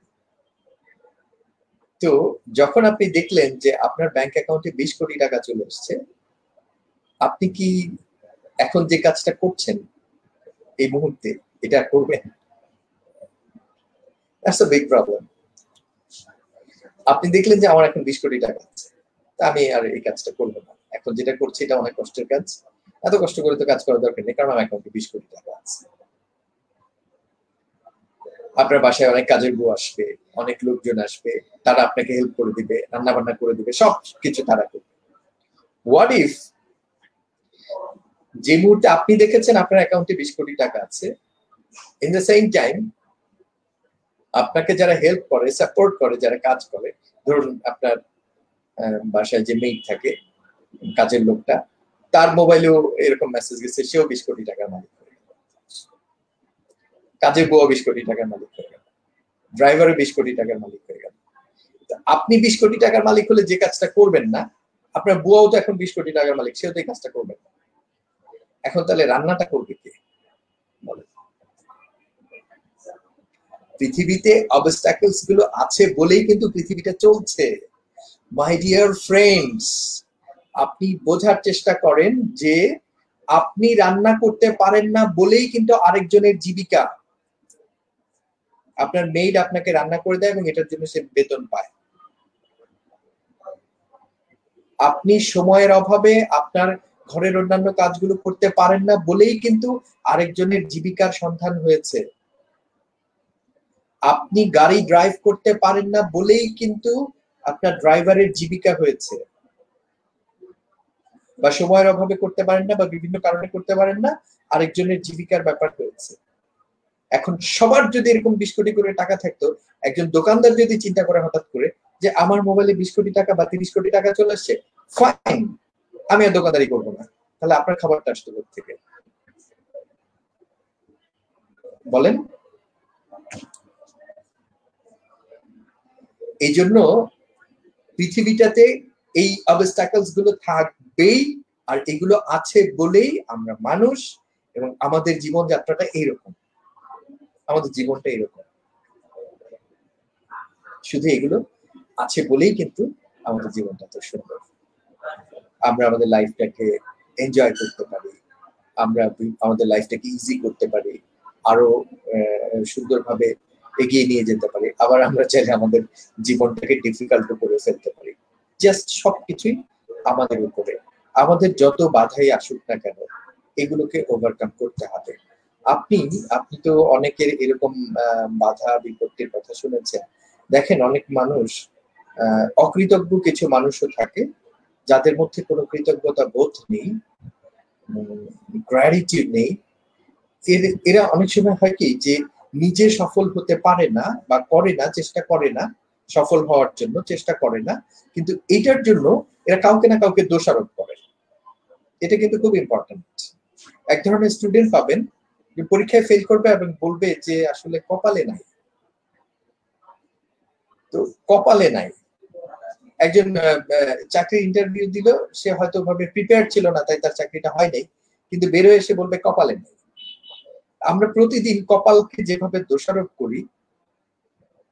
S1: তো যখন আপনি দেখলেন যে আপনার ব্যাংক অ্যাকাউন্টে বিশ কোটি টাকা চলে এসছে, আপনি কি এখন যে কাজটা করছেন এই মুহূর্তে এটা করবেন? That's a big problem. আপনি দেখলেন যে আমার এখন বিশ কোটি টাকা আছে, তা আমি আর এই কাজটা করবো না, এখন যেটা করছি এটা অনেক কষ্টের কাজ, এত কষ্ট করে তো কাজ করার দরকার নেই, কারণ আমার অ্যাকাউন্টে বিশ কোটি টাকা আছে। আপনার বাসায় অনেক কাজের বউ আসবে, অনেক লোকজন আসবে, তারা আপনাকে হেল্প করে দিবে, রান্না বান্না করে দিবে, সব কিছু তারা করবে। হোয়াট ইফ যে মুহূর্তে আপনি দেখেছেন আপনার অ্যাকাউন্টে বিশ কোটি টাকা আছে, ইন দ্য সেম টাইম আপনাকে যারা হেল্প করে, সাপোর্ট করে, যারা কাজ করে, ধরুন আপনার বাসায় যে মেয়ে থাকে, কাজের লোকটা, তার মোবাইলেও এরকম মেসেজ গেছে, সেও বিশ কোটি টাকার মালিক হয়ে গেল, কাজের বউ বিশ কোটি টাকার মালিক হয়ে গেল, ড্রাইভারও বিশ কোটি টাকার মালিক হয়ে গেল। আপনি বিশ কোটি টাকার মালিক হলে যে কাজটা করবেন না, আপনার বুয়াও তো এখন বিশ কোটি টাকার মালিক, সেও তো এই কাজটা করবেন না। এখন তাহলে রান্নাটা করবে কে? বলেন। পৃথিবীতে অবস্টাকলস গুলো আছে বলেই কিন্তু পৃথিবীটা চলছে। মাই ডিয়ার ফ্রেন্ডস, আপনি বোঝার চেষ্টা করেন যে আপনি রান্না করতে পারেন না বলেই কিন্তু আরেকজনের জীবিকা। আপনার মেইড আপনাকে রান্না করে দেয় এবং এটার জন্য সে বেতন পায়। আপনি সময়ের অভাবে আপনার ঘরের অন্যান্য কাজগুলো করতে পারেন না বলেই কিন্তু আরেকজনের জীবিকার সন্ধান হয়েছে। আপনি গাড়ি ড্রাইভ করতে পারেন না বলেই কিন্তু আপনার ড্রাইভারের জীবিকা হয়েছে, বা সময়ের অভাবে করতে পারেন না বা বিভিন্ন কারণে করতে পারেন না, আরেকজনের জীবিকার ব্যাপার হয়েছে। এখন সবার যদি এরকম বিশ কোটি করে টাকা থাকতো, একজন দোকানদার যদি চিন্তা করে হঠাৎ করে যে আমার মোবাইলে বিশ কোটি টাকা বা তিরিশ কোটি টাকা চলে আসছে, ফাইন, আমি আর দোকানদারি করবো না, তাহলে আপনার খাবারটা আসতো থেকে? বলেন। এই জন্য পৃথিবীটাতে এই অবস্টাকলস গুলো থাকবেই, আর এগুলো আছে বলেই আমরা মানুষ, এবং আমাদের জীবনযাত্রাটা এইরকম, আমাদের জীবনটা এরকম। শুধু এগুলো আছে বলেই কিন্তু আমাদের জীবনটা এত সুন্দর। আমরা আমাদের লাইফটাকে এনজয় করতে পারি, আমরা আমাদের লাইফটাকে ইজি করতে পারি, আরো সুন্দরভাবে এগিয়ে নিয়ে যেতে পারি। আবার আমরা চাইলে আমাদের জীবনটাকে ডিফিকাল্ট করে ফেলতে পারি। জাস্ট সবকিছুই আমাদের উপরে। আমাদের যত বাধাই আসুক না কেন, এগুলোকে ওভারকাম করতে হবে। আপনি আপনি তো অনেকের এরকম বাধা বিপত্তির কথা শুনেছেন। দেখেন, অনেক মানুষ, অকৃতজ্ঞ কিছু মানুষও থাকে যাদের মধ্যে কোনো কৃতজ্ঞতা বোধ নেই, গ্র্যাটিটিউড নেই। এরা অনেক সময় হয় কি যে নিজে সফল হতে পারে না বা করে না, চেষ্টা করে না সফল হওয়ার জন্য, চেষ্টা করে না, কিন্তু এটার জন্য এরা কাউকে না কাউকে দোষারোপ করে। এটা কিন্তু খুব ইম্পর্টেন্ট। এক ধরনের স্টুডেন্ট পাবেন যে পরীক্ষায় ফেল করবে এবং বলবে যে আসলে কপালে নাই। তো কপালে নাই, একজন চাকরি ইন্টারভিউ দিল, সে হয়তো ভাবে প্রিপেয়ার ছিল না, তাই তার চাকরিটা হয় নাই, কিন্তু বেরোয় এসে বলবে কপালে নাই। আমরা প্রতিদিন কপালকে যেভাবে দোষারোপ করি,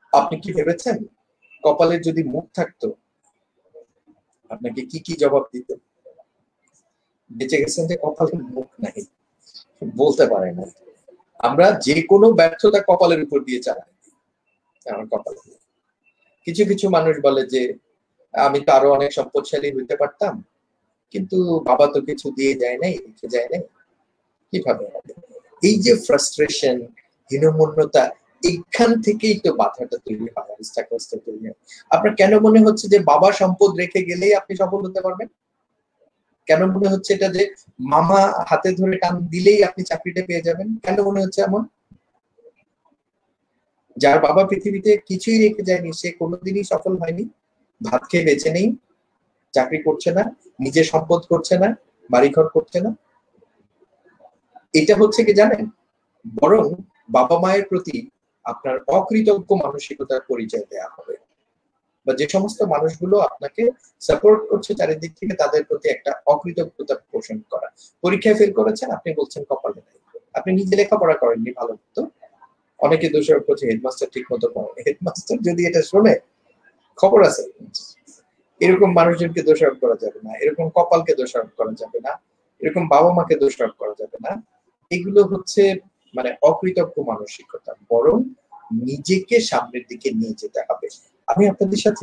S1: আপনি কি ভেবেছেন কপালের যদি মুখ থাকতো আপনাকে কি কি জবাব দিত? বেঁচে গেছেন যে কপালের মুখ নাই, বলতে পারে না। আমরা যে কোনো ব্যর্থতা কপালের উপর দিয়ে চালাই, আমার কপাল। কিছু কিছু মানুষ বলে যে আমি তো আরো অনেক সম্পদশালী হইতে পারতাম, কিন্তু বাবা তো কিছু দিয়ে যায় নাই, রেখে যায় নাই, কিভাবে হবে? এই যে ফ্রাস্ট্রেশন, হীনমন্যতা, এইখান থেকেই তো বাধাটা তৈরি হয়, অবস্টাকলসটা তৈরি হয়। আপনার কেন মনে হচ্ছে যে বাবা সম্পদ রেখে গেলেই আপনি সফল হতে পারবেন? কেন মনে হচ্ছে এটা যে মামা হাতে ধরে টান দিলেই আপনি চাকরিটা পেয়ে যাবেন? কেন মনে হচ্ছে এমন? যার বাবা পৃথিবীতে কিছুই রেখে যায়নি সে কোনোদিনই সফল হয়নি, ভাত খেয়ে বেঁচে নেই, চাকরি করছে না, নিজের সম্পদ করছে না, বাড়িঘর করছে না। এটা হচ্ছে কি জানেন, বরং বাবা মায়ের প্রতি আপনার অকৃতজ্ঞ মানসিকতার পরিচয় দেওয়া হবে। বা যে সমস্ত মানুষগুলো আপনাকে সাপোর্ট করছে চারিদিক থেকে, তাদের প্রতি একটা অকৃতজ্ঞতা পোষণ করা। পরীক্ষায় ফেল করেছেন, আপনি বলছেন কপালে নাই। আপনি নিজে লেখাপড়া করেননি ভালো মতো, অনেকে দোষারোপ করছে হেডমাস্টার ঠিক মতো পড়ে। হেডমাস্টার যদি এটা শোনে, খবর আছে। এরকম মানুষজনকে দোষারোপ করা যাবে না, এরকম কপালকে দোষারোপ করা যাবে না, এরকম বাবা মাকে দোষারোপ করা যাবে না। এগুলো হচ্ছে মানে অকৃতজ্ঞ মানসিকতা, বরং নিজেকে সামনের দিকে নিয়ে যেতে হবে। আমি আপনাদের সাথে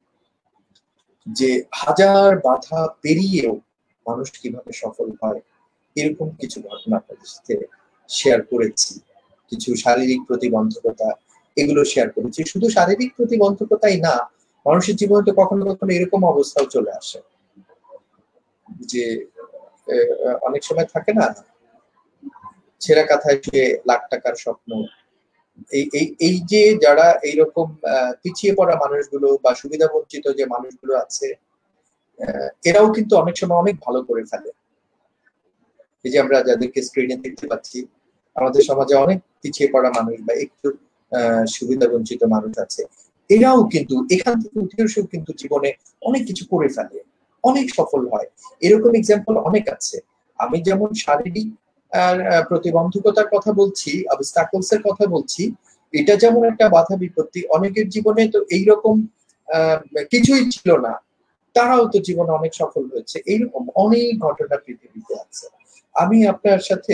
S1: যে হাজার বাধা পেরিয়েও মানুষ কিভাবে সফল হয় এরকম কিছু ঘটনা আপনাদের সাথে শেয়ার করেছি। কিছু শারীরিক প্রতিবন্ধকতা, এগুলো শেয়ার করেছি। শুধু শারীরিক প্রতিবন্ধকতাই না, মানুষের জীবনে তো কখনো কখনো এরকম অবস্থাও চলে আসে যে অনেক সময় থাকে না, ছেঁড়া কাঁথায় শুয়ে লাখ টাকার স্বপ্ন। এই এই এই যে যারা এইরকম পিছিয়ে পড়া মানুষগুলো বা সুবিধা বঞ্চিত যে মানুষগুলো আছে, এরাও কিন্তু অনেক সময় অনেক ভালো করে ফেলে। এই যে আমরা যাদেরকে স্ক্রিনে দেখতে পাচ্ছি, আমাদের সমাজে অনেক পিছিয়ে পড়া মানুষ বা একটু আহ সুবিধা বঞ্চিত মানুষ আছে, এরাও কিন্তু এখান থেকে উঠে এসেও কিন্তু জীবনে অনেক কিছু করে ফেলে, অনেক সফল হয়। এরকম এক্সাম্পল অনেক আছে। আমি যেমন শারীরিক প্রতিবন্ধকতার কথা বলছি, অবস্টাকলস এর কথা বলছি, এটা যেমন একটা বাধা বিপত্তি, অনেকের জীবনে তো এইরকম আহ কিছুই ছিল না, তারাও তো জীবনে অনেক সফল হয়েছে। এইরকম অনেক ঘটনা পৃথিবীতে আছে। আমি আপনার সাথে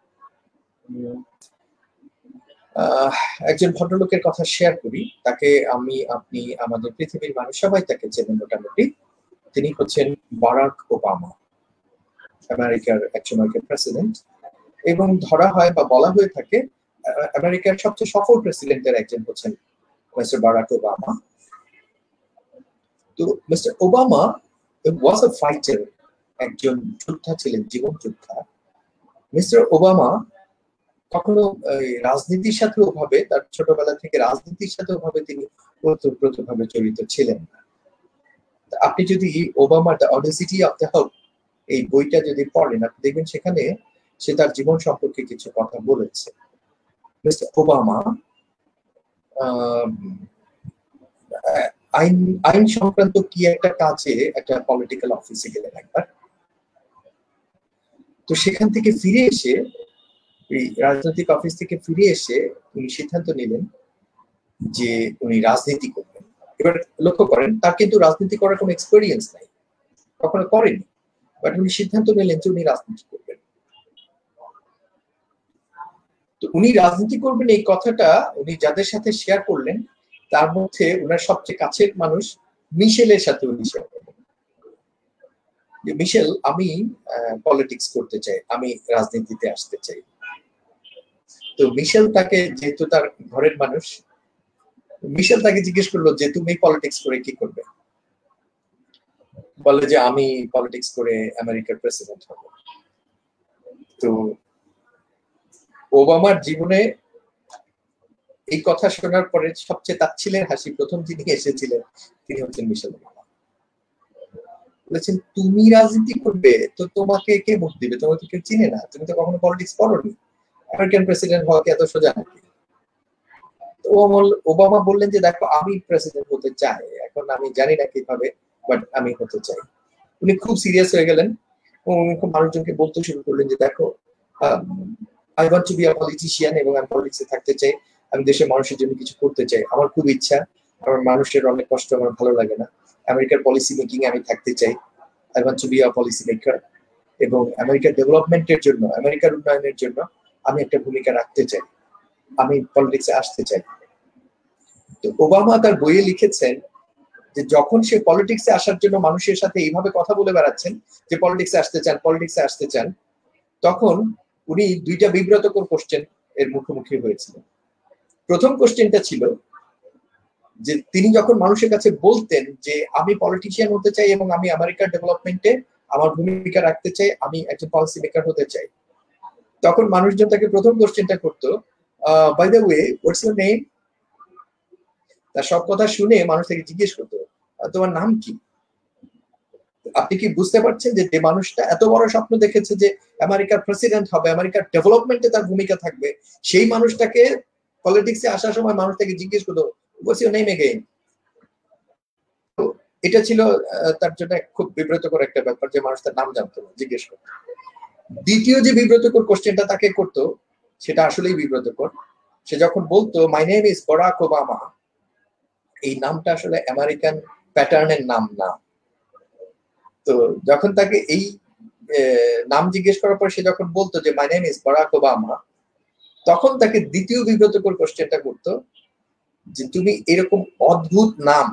S1: একজন ভদ্রলোকের কথা শেয়ার করি, তাকে আমি আপনি আমাদের পৃথিবীর মানুষ সবাই তাকে চেনেন মোটামুটি। তিনি হচ্ছেন বারাক ওবামা, আমেরিকার একসময়কার প্রেসিডেন্ট, এবং ধরা হয় বা বলা হয়ে থাকে আমেরিকার সবচেয়ে সফল প্রেসিডেন্টের একজন হচ্ছেন মিস্টার বারাক ওবামা। তো mister Obama was a fighter, একজন যোদ্ধা ছিলেন, জীবন যোদ্ধা। মিস্টার ওবামা কখনো রাজনীতির সাথে ওভাবে, তার ছোটবেলা থেকে রাজনীতির সাথে ওভাবে তিনি ওতপ্রোতভাবে জড়িত ছিলেন না। আপনি যদি Obama the audacity of the hope এই বইটা যদি পড়েন, আপনি দেখবেন সেখানে সে তার জীবন সম্পর্কে কিছু কথা বলেছে। মিস্টার ওবামা আইন আইন সংক্রান্ত কি একটা কাজে একটা পলিটিক্যাল অফিসে গেলেন একবার। তো সেখান থেকে ফিরে এসে, এই রাজনৈতিক অফিস থেকে ফিরে এসে উনি সিদ্ধান্ত নিলেন যে উনি রাজনীতি করবেন। এবার লক্ষ্য করেন, তার কিন্তু রাজনীতি করার কোনো এক্সপেরিয়েন্স নাই, কখনো করেনি, বাট উনি সিদ্ধান্ত নিলেন যে উনি রাজনীতি করবেন। তো উনি রাজনীতি করবেন এই কথাটা উনি যাদের সাথে শেয়ার করলেন, তার মধ্যে ওনার সবচেয়ে কাছের মানুষ মিশেলের সাথে উনি শেয়ার করলেন যে মিশেল, আমি পলিটিক্স করতে চাই, আমি রাজনীতিতে আসতে চাই। তো মিশেল তাকে, যেহেতু তার ঘরের মানুষ, মিশেল তাকে জিজ্ঞেস করলো যে তুমি পলিটিক্স করে কি করবে? বলে যে আমি পলিটিক্স করে আমেরিকার প্রেসিডেন্ট হব। তো ওবামার জীবনে এই কথা শোনার পরে সবচেয়ে তাচ্ছিলের হাসি প্রথম যিনি এসেছিলেন তিনি হচ্ছেন মিশেল ওবামা। বলেছেন তুমি রাজনীতি করবে, তো তোমাকে কে ভোট দিবে? তোমাকে কেউ চিনে না, তুমি তো কখনো পলিটিক্স করোনি, আমেরিকান প্রেসিডেন্ট হওয়া কি এত সোজা নাকি? ওবামা বললেন যে দেখো, আমি প্রেসিডেন্ট হতে চাই, এখন আমি জানি না কিভাবে, বাট আমি হতে চাই। উনি খুব সিরিয়াস হয়ে গেলেন এবং মানুষজনকে বলতে শুরু করলেন যে দেখো, I want to be a politician এবং আমি পলিটিক্সে থাকতে চাই, আমি দেশের মানুষের জন্য কিছু করতে চাই, আমার খুব ইচ্ছা, আমার মানুষের অনেক কষ্ট আমার ভালো লাগে না, আমেরিকার পলিসি মেকিং আমি থাকতে চাই, I want to be a policy maker, এবং আমেরিকার ডেভেলপমেন্টের জন্য, আমেরিকার উন্নয়নের জন্য আমি একটা ভূমিকা রাখতে চাই, আমি পলিটিক্সে আসতে চাই। তো ওবামা তার বইয়ে লিখেছেন যে যখন সে পলিটিক্সে আসার জন্য মানুষের সাথে এইভাবে কথা বলে বেড়াচ্ছেন যে পলিটিক্সে আসতে চান, পলিটিক্সে আসতে চান, তখন উনি দুইটা বিব্রতকর কোশ্চেন এর মুখোমুখি হয়েছিলেন। প্রথম কোশ্চেনটা ছিল যে তিনি যখন মানুষের কাছে বলতেন যে আমি পলিটিশিয়ান হতে চাই এবং আমি আমেরিকার ডেভেলপমেন্টে আমার ভূমিকা রাখতে চাই, আমি একজন পলিসি মেকার হতে চাই, তখন মানুষজন তাকে প্রথম কোশ্চেনটা করতো, by the way what's your name. তার সব কথা শুনে মানুষ তাকে জিজ্ঞেস করতো তোমার নাম কি। আপনি কি বুঝতে পারছেন যে যে মানুষটা এত বড় স্বপ্ন দেখেছে যে আমেরিকার প্রেসিডেন্ট হবে, আমেরিকার ডেভেলপমেন্টে তার ভূমিকা থাকবে, সেই মানুষটাকে পলিটিক্সে আসার সময় মানুষ তাকে জিজ্ঞেস করতো হোয়াটস ইউর নেম এগেইন। তো এটা ছিল তার জন্য খুব বিব্রতকর একটা ব্যাপার যে মানুষ তার নাম জানতো না, জিজ্ঞেস করতো। দ্বিতীয় যে বিব্রতকর কোশ্চেনটা তাকে করতো সেটা আসলেই বিব্রতকর। সে যখন বলতো my name is Barack Obama, এই নামটা আসলে আমেরিকান প্যাটার্নের নাম না। তো যখন তাকে এই নাম জিজ্ঞেস করার পর সে যখন বলতো যে my name is Barack Obama, তখন তাকে দ্বিতীয় বিব্রতকর কোশ্চেনটা করতো যে তুমি এরকম অদ্ভুত নাম,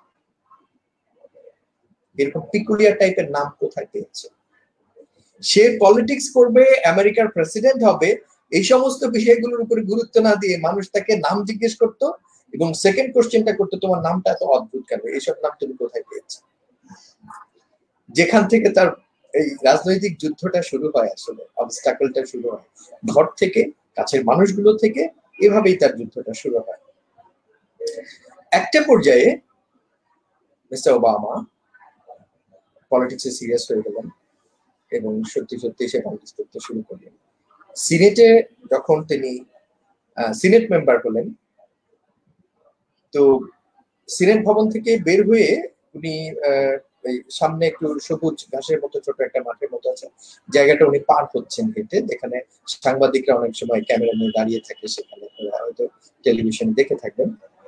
S1: এরকম পিকুলিয়ার টাইপের নাম কোথায় পেয়েছো। সে পলিটিক্স করবে, আমেরিকার প্রেসিডেন্ট হবে, এই সমস্ত বিষয়গুলোর উপরে গুরুত্ব না দিয়ে মানুষ তাকে নাম জিজ্ঞেস করতো এবং সেকেন্ড কোশ্চেনটা করতো তোমার নামটা এত অদ্ভুত কেন, এইসব নাম তুমি কোথায় পেয়েছো। যেখান থেকে তার এই রাজনৈতিক যুদ্ধটা শুরু হয়, আসলে অবস্টাকলটা শুরু হয় ঘর থেকে, কাছের মানুষগুলো থেকে, এভাবেই তার যুদ্ধটা শুরু হয়। একটা পর্যায়ে মিস্টার ওবামা পলিটিক্সে সিরিয়াস হয়ে গেলেন এবং সত্যি সত্যি সে পলিটিক্স করতে শুরু করলেন। সিনেটে যখন তিনি সিনেট মেম্বার হলেন, তো সিনেট ভবন থেকে বের হয়ে উনি সামনে একটু সবুজ ঘাসের মতো ছোট একটা মাঠের মতো আছে, জায়গাটা উনি পার হচ্ছেন হেঁটে, যেখানে সাংবাদিকরা অনেক সময় ক্যামেরা নিয়ে দাঁড়িয়ে থাকে, সেখানে হয়তো টেলিভিশন দেখে থাকবেন।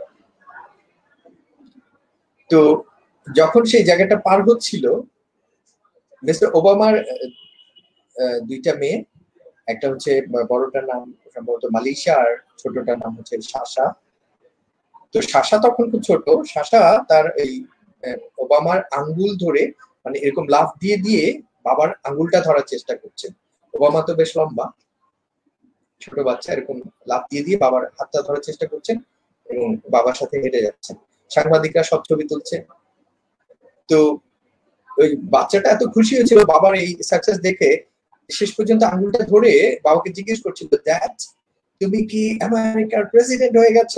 S1: তো যখন সেই জায়গাটা পার হচ্ছিল, মিস্টার ওবামার দুইটা মেয়ে, একটা হচ্ছে বড়টার নাম সম্ভবত মালিশা আর ছোটটার নাম হচ্ছে সাশা। তো সাশা তখন খুব ছোট, সাশা তার এই ওবামার আঙ্গুল ধরে মানে এরকম লাফ দিয়ে দিয়ে বাবার আঙ্গুলটা ধরার চেষ্টা করছে। ওবামা তো বেশ লম্বা, ছোট বাচ্চা এরকম লাফ দিয়ে দিয়ে বাবার হাতটা ধরার চেষ্টা করছেন এবং বাবার সাথে হেঁটে যাচ্ছেন। সাংবাদিকরা সব ছবি তুলছে। তো ওই বাচ্চাটা এত খুশি হয়েছিল বাবার এই সাকসেস দেখে, শেষ পর্যন্ত আঙ্গুলটা ধরে বাবাকে জিজ্ঞেস করছিল, ড্যাড তুমি কি আমেরিকার প্রেসিডেন্ট হয়ে গেছো,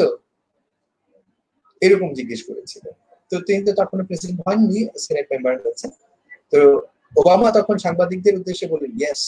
S1: এরকম জিজ্ঞেস করেছিল। তো তিনি তো তখন প্রেসিডেন্ট হননি, সিনেট মেম্বার হয়েছে। তো ওবামা তখন সাংবাদিকদের উদ্দেশ্যে বললেন, yes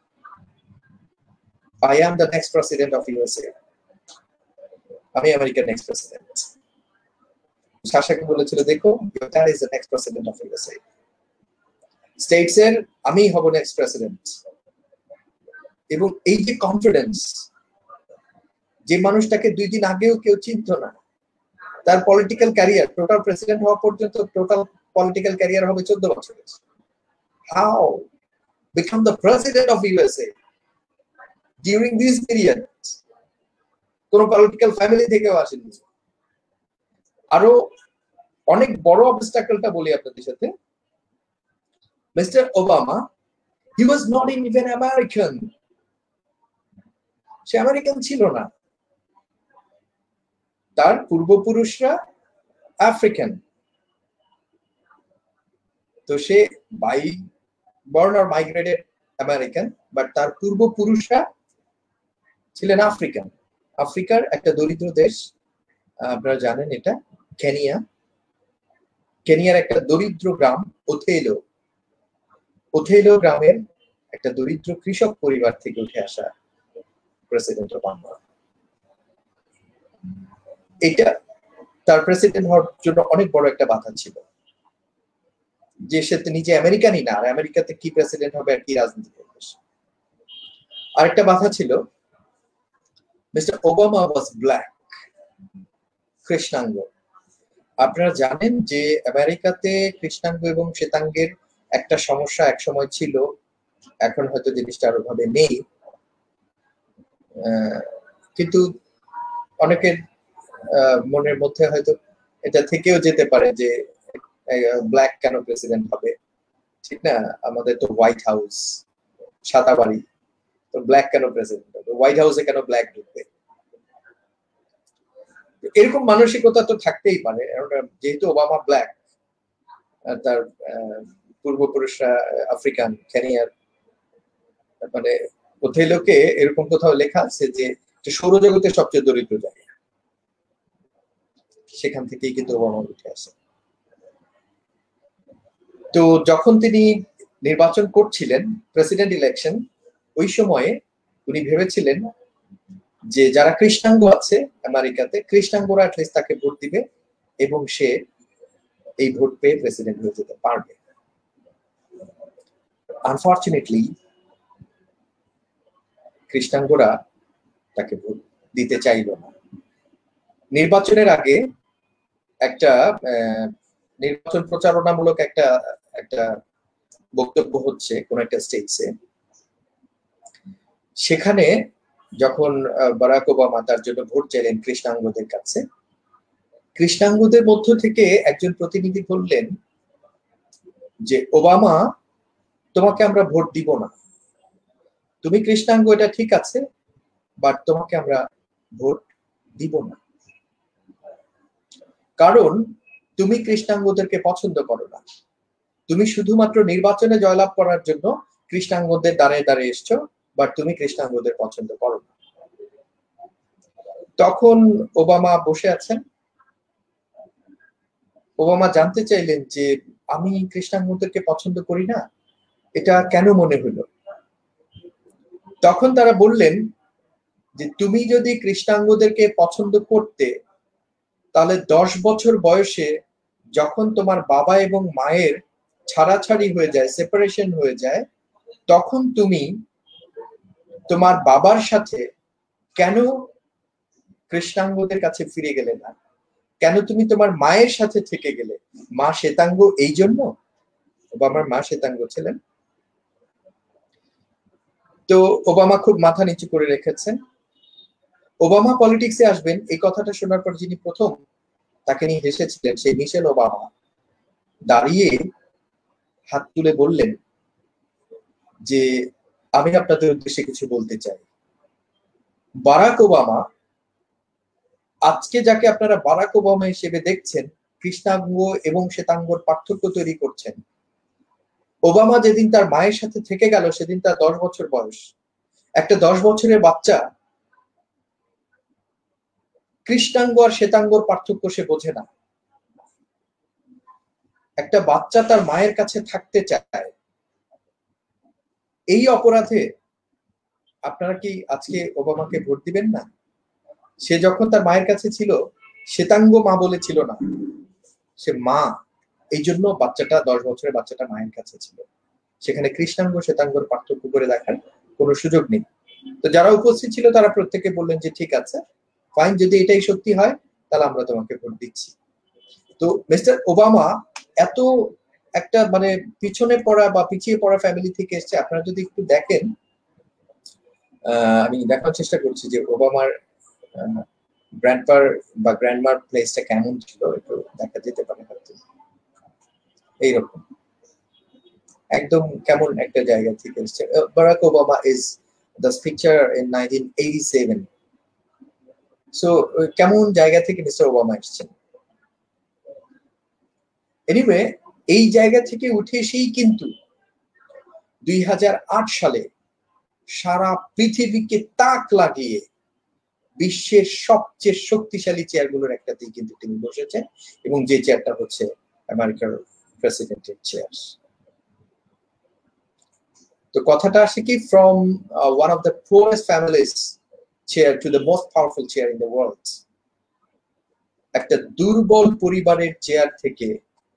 S1: I am the next president of USA, আমি আমেরিকার নেক্সট প্রেসিডেন্ট। শাসাকে বলেছিল, দেখো that is the next president of USA, states এর আমি হব নেক্সট প্রেসিডেন্ট। এবং এই যে কনফিডেন্স, যে মানুষটাকে দুই দিন আগেও কেউ চিনত না, তার পলিটিক্যাল ক্যারিয়ার টোটাল প্রেসিডেন্ট হওয়া পর্যন্ত টোটাল পলিটিক্যাল ক্যারিয়ার হবে চোদ্দ বছরের। How become the president of USA during this period? কোন পলিটিক্যাল ফ্যামিলি থেকেও আসেনি। আরো অনেক বড় অবস্টাকলটা বলি আপনাদের সাথে, mister Obama he was not even American, সে আমেরিকান ছিল না, তার পূর্বপুরুষরা আফ্রিকান। তো সে by born or migrated American, but তার পূর্বপুরুষরা ছিলেন আফ্রিকান। আফ্রিকার একটা দরিদ্র দেশ, আপনারা জানেন এটা, কেনিয়া। কেনিয়ার একটা দরিদ্র গ্রাম ওথেইলো, ওথেইলো গ্রামের একটা দরিদ্র কৃষক পরিবার থেকে উঠে আসা প্রেসিডেন্ট ওবামা। এটা তার প্রেসিডেন্ট হওয়ার জন্য অনেক বড় একটা বাধা ছিল, যে সে নিজে আমেরিকানই না, আর আমেরিকাতে কি প্রেসিডেন্ট হবে আর কি রাজনীতি করবে। আরেকটা বাধা ছিল, মিস্টার ওবামা ওয়াজ ব্ল্যাক। কৃষ্ণাঙ্গ। আপনারা জানেন যে আমেরিকাতে কৃষ্ণাঙ্গ এবং শ্বেতাঙ্গের একটা সমস্যা এক সময় ছিল, এখন হয়তো জিনিসটা আরো ভাবে নেই, কিন্তু অনেকের মনের মধ্যে হয়তো এটা থেকেও যেতে পারে যে ব্ল্যাক কেন প্রেসিডেন্ট হবে, ঠিক না? আমাদের তো হোয়াইট হাউস, সাদা বাড়ি, তো ব্ল্যাক কেন প্রেসিডেন্ট হবে, হোয়াইট হাউসে কেন ব্ল্যাক ঢুকবে? এরকম মানসিকতা তো থাকতেই পারে, যেহেতু ওবামা ব্ল্যাক, তার পূর্বপুরুষরা আফ্রিকান, কেনিয়ার, মানে কোথায় লোকে এরকম কোথাও লেখা আছে যে সৌরজগতের সবচেয়ে দরিদ্র জায়গা, সেখান থেকেই কিন্তু ওবামা উঠে আসে। তো যখন তিনি নির্বাচন করছিলেন, প্রেসিডেন্ট ইলেকশন, ওই সময়ে উনি ভেবেছিলেন যে যারা কৃষ্ণাঙ্গ আছে আমেরিকাতে, কৃষ্ণাঙ্গরা অ্যাটলিস্ট তাকে ভোট দিবে এবং সে এই ভোট পেয়ে প্রেসিডেন্ট হয়ে যেতে পারবে। আনফরচুনেটলি কৃষ্ণাঙ্গরা তাকে ভোট দিতে চাইল না। নির্বাচনের আগে একটা নির্বাচন প্রচারণামূলক একটা একটা বক্তব্য হচ্ছে কোন একটা স্টেটসে, সেখানে যখন বারাক ওবামা তার জন্য ভোট চাইলেন কৃষ্ণাঙ্গদের কাছে, কৃষ্ণাঙ্গদের মধ্য থেকে একজন প্রতিনিধি বললেন যে ওবামা, তোমাকে আমরা ভোট দিব না, তুমি কৃষ্ণাঙ্গ এটা ঠিক আছে, বাট তোমাকে আমরা ভোট দিব না, কারণ তুমি কৃষ্ণাঙ্গদেরকে পছন্দ করো না, তুমি শুধুমাত্র নির্বাচনে জয়লাভ করার জন্য কৃষ্ণাঙ্গদের দাঁড়িয়ে দাঁড়িয়ে এসছো, বাট তুমি কৃষ্ণাঙ্গদের পছন্দ করো না। তখন ওবামা বসে আছেন, ওবামা জানতে চাইলেন যে আমি কৃষ্ণাঙ্গদেরকে পছন্দ করি না, এটা কেন মনে হলো? তখন তারা বললেন যে তুমি যদি কৃষ্ণাঙ্গদেরকে পছন্দ করতে, তাহলে দশ বছর বয়সে যখন তোমার বাবা এবং মায়ের ছাড়াছাড়ি হয়ে যায়, সেপারেশন হয়ে যায়, তখন তুমি তোমার বাবার সাথে কেন কৃষ্ণাঙ্গদের কাছে ফিরে গেলে না? কেন তুমি তোমার মায়ের সাথে থেকে গেলে? মা শ্বেতাঙ্গ এই জন্য? ওবামার মা শ্বেতাঙ্গ ছিলেন। তো ওবামা খুব মাথা নিচু করে রেখেছেন। ওবামা পলিটিক্সে আসবেন এই কথাটা শোনার পর যিনি প্রথম তাকে নিয়ে হেসেছিলেন, সেই মিশেল ওবামা দাঁড়িয়ে হাত তুলে বললেন যে আমি আপনাদের উদ্দেশ্যে কিছু বলতে চাই। বারাক ওবামা, আজকে যাকে আপনারা বারাক ওবামা হিসেবে দেখছেন, কৃষ্ণাঙ্গ এবং শ্বেতাঙ্গর পার্থক্য তৈরি করছেন, ওবামা যেদিন তার মায়ের সাথে থেকে গেল সেদিন তার দশ বছর বয়স। একটা দশ বছরের বাচ্চা কৃষ্ণাঙ্গ আর শ্বেতাঙ্গর পার্থক্য সে বোঝে না। একটা বাচ্চা তার মায়ের কাছে থাকতে চায়, এই অপরাধে আপনারা কি আজকে ওবামাকে ভোট দিবেন না? সে যখন তার মায়ের কাছে ছিল, শ্বেতাঙ্গ মা বলে ছিল না, সে মা, এই জন্য বাচ্চাটা, দশ বছরের বাচ্চাটা মায়ের কাছে ছিল। সেখানে কৃষ্ণাঙ্গ শ্বেতাঙ্গর পার্থক্য করে দেখার কোনো সুযোগ নেই। তো যারা উপস্থিত ছিল তারা প্রত্যেকে বললেন যে ঠিক আছে, ফাইন, যদি এটাই সত্যি হয় তাহলে আমরা তোমাকে ভোট দিচ্ছি। তো মিস্টার ওবামা এত একটা মানে পিছনে পড়া বা পিছিয়ে পড়া ফ্যামিলি থেকে এসছে। আপনারা যদি একটু দেখেন, আমি দেখার চেষ্টা করছি যে ওবামার গ্র্যান্ডপার বা গ্র্যান্ডমার প্লেসটা কেমন ছিল, একটু দেখা যেতে পারে হয়তো। এইরকম একদম কেমন একটা জায়গা থেকে এসছে। Barack Obama is the picture in nineteen eighty seven. So কেমন জায়গা থেকে মিস্টার ওবামা এসছেন। এনিওয়ে, এই জায়গা থেকে উঠে এসেই কিন্তু দুই হাজার আট সালে সারা পৃথিবীকে তাক লাগিয়ে বিশ্বের সবচেয়ে শক্তিশালী চেয়ারগুলোর একটাতেই কিন্তু তিনি বসেছেন, এবং যে চেয়ারটা হচ্ছে আমেরিকার প্রেসিডেন্টের চেয়ার। তো কথাটা আসে কি, from one of the poorest families chair to the most powerful chair in the world. একটা দুর্বল পরিবারের চেয়ার থেকে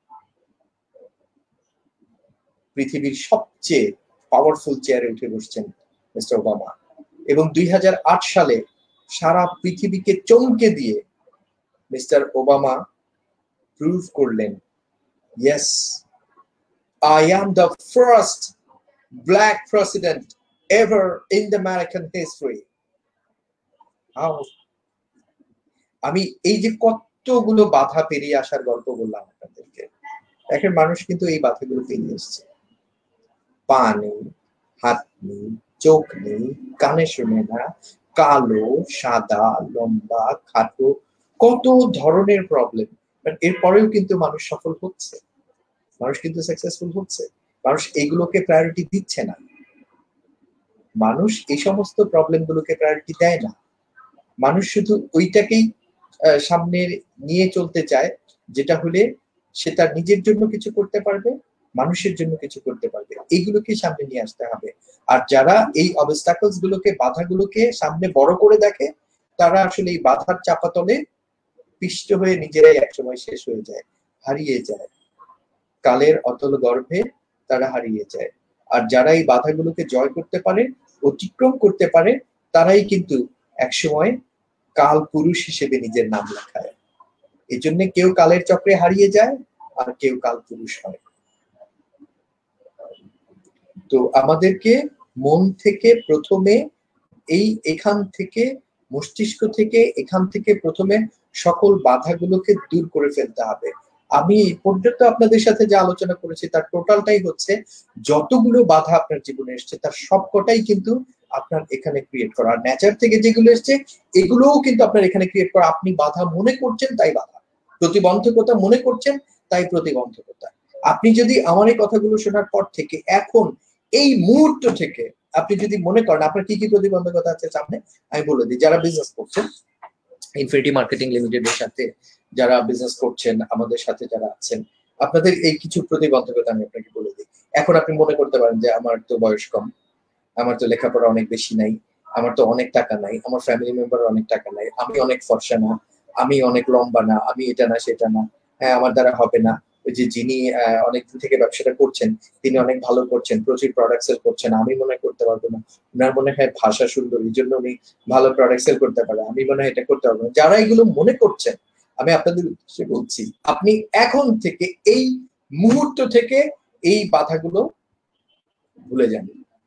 S1: পৃথিবীর সবচেয়ে পাওয়ারফুল চেয়ারে উঠে বসছেন মিস্টার ওবামা, এবং দুই হাজার আট সালে সারা পৃথিবীকে চমকে দিয়ে মিস্টার ওবামা প্রুভ করলেন, yes, I am the first black president ever in the American history. How? আমি এই যে কতগুলো বাধা পেরিয়ে আসার গল্প বললাম আপনাদেরকে, এখন মানুষ কিন্তু এই বাধাগুলো পেরিয়ে এসছে। পা নেই, হাত নেই, চোখ নেই, কানে শুনে না, কালো, সাদা, লম্বা, খাটো, কত ধরনের প্রবলেম। এরপরেও কিন্তু মানুষ সফল হচ্ছে, মানুষ কিন্তু সাকসেসফুল হচ্ছে। মানুষ এগুলোকে প্রায়োরিটি দিচ্ছে না, মানুষ এই সমস্ত প্রবলেম গুলোকে প্রায়োরিটি দেয় না। মানুষ শুধু ওইটাকেই সামনে নিয়ে চলতে চায় যেটা হলে সে তার নিজের জন্য কিছু করতে পারবে, মানুষের জন্য কিছু করতে পারবে, এইগুলোকে সামনে নিয়ে আসতে হবে। আর যারা এই অবস্টাকলস গুলোকে, বাধাগুলোকে সামনে বড় করে দেখে, তারা আসলে এই বাধার চাপাতলে পিষ্ট হয়ে নিজেরাই একসময় শেষ হয়ে যায়, হারিয়ে যায়, কালের অতল গর্ভে তারা হারিয়ে যায়। আর যারা এই বাধাগুলোকে জয় করতে পারে, অতিক্রম করতে পারে, তারাই কিন্তু একসময় কাল পুরুষ হিসেবে নিজের নাম লেখায়। এই জন্য কেউ কালের চক্রে হারিয়ে যায়, আর কেউ কাল পুরুষ হয়। তো আমাদেরকে মন থেকে প্রথমে এই এখান থেকে, মস্তিষ্ক থেকে, এখান থেকে প্রথমে সকল বাধাগুলোকে দূর করে ফেলতে হবে। আমি পর্যন্ত আপনাদের সাথে যে আলোচনা করেছি তার টোটালটাই হচ্ছে, যতগুলো বাধা আপনার জীবনে এসছে তার সবকটাই কিন্তু আপনার এখানে ক্রিয়েট করা। নেচার থেকে যেগুলো এসছে এগুলোও কিন্তু আপনার এখানে ক্রিয়েট করা। আপনি বাধা মনে করছেন তাই বাধা, প্রতিবন্ধকতা মনে করছেন তাই প্রতিবন্ধকতা। আপনি যদি আমার এই কথাগুলো শোনার পর থেকে, এখন এই মুহূর্ত থেকে আপনি যদি মনে করেন আপনার কি কি প্রতিবন্ধকতা আছে সামনে, আমি বলে দিই। যারা বিজনেস করছেন, ইনফিনিটি মার্কেটিং লিমিটেডের সাথে যারা বিজনেস করছেন, আমাদের সাথে যারা আছেন, আপনাদের এই কিছু প্রতিবন্ধকতা আমি আপনাকে বলে দিই। এখন আপনি মনে করতে পারেন যে আমার তো বয়স কম, আমার তো লেখাপড়া অনেক বেশি নাই, আমার তো অনেক টাকা নাই, আমার ফ্যামিলি মেম্বার অনেক টাকা নাই, আমি অনেক ফর্সা না, আমি অনেক লম্বা না, আমি এটা না সেটা না, হ্যাঁ আমার দ্বারা হবে না। ওই যে যিনি অনেকদিন থেকে ব্যবসাটা করছেন তিনি অনেক ভালো করছেন, প্রচুর প্রোডাক্ট সেল করছেন, আমি মনে করতে পারবো না। ওনার মনে হয় ভাষা সুন্দর, এই জন্য উনি ভালো প্রোডাক্ট সেল করতে পারে, আমি মনে হয় এটা করতে পারবো না। যারা এগুলো মনে করছেন, আমি আপনাদের উদ্দেশ্যে বলছি, আপনি এখন থেকে, এই মুহূর্ত থেকে এই বাধাগুলো ভুলে যান।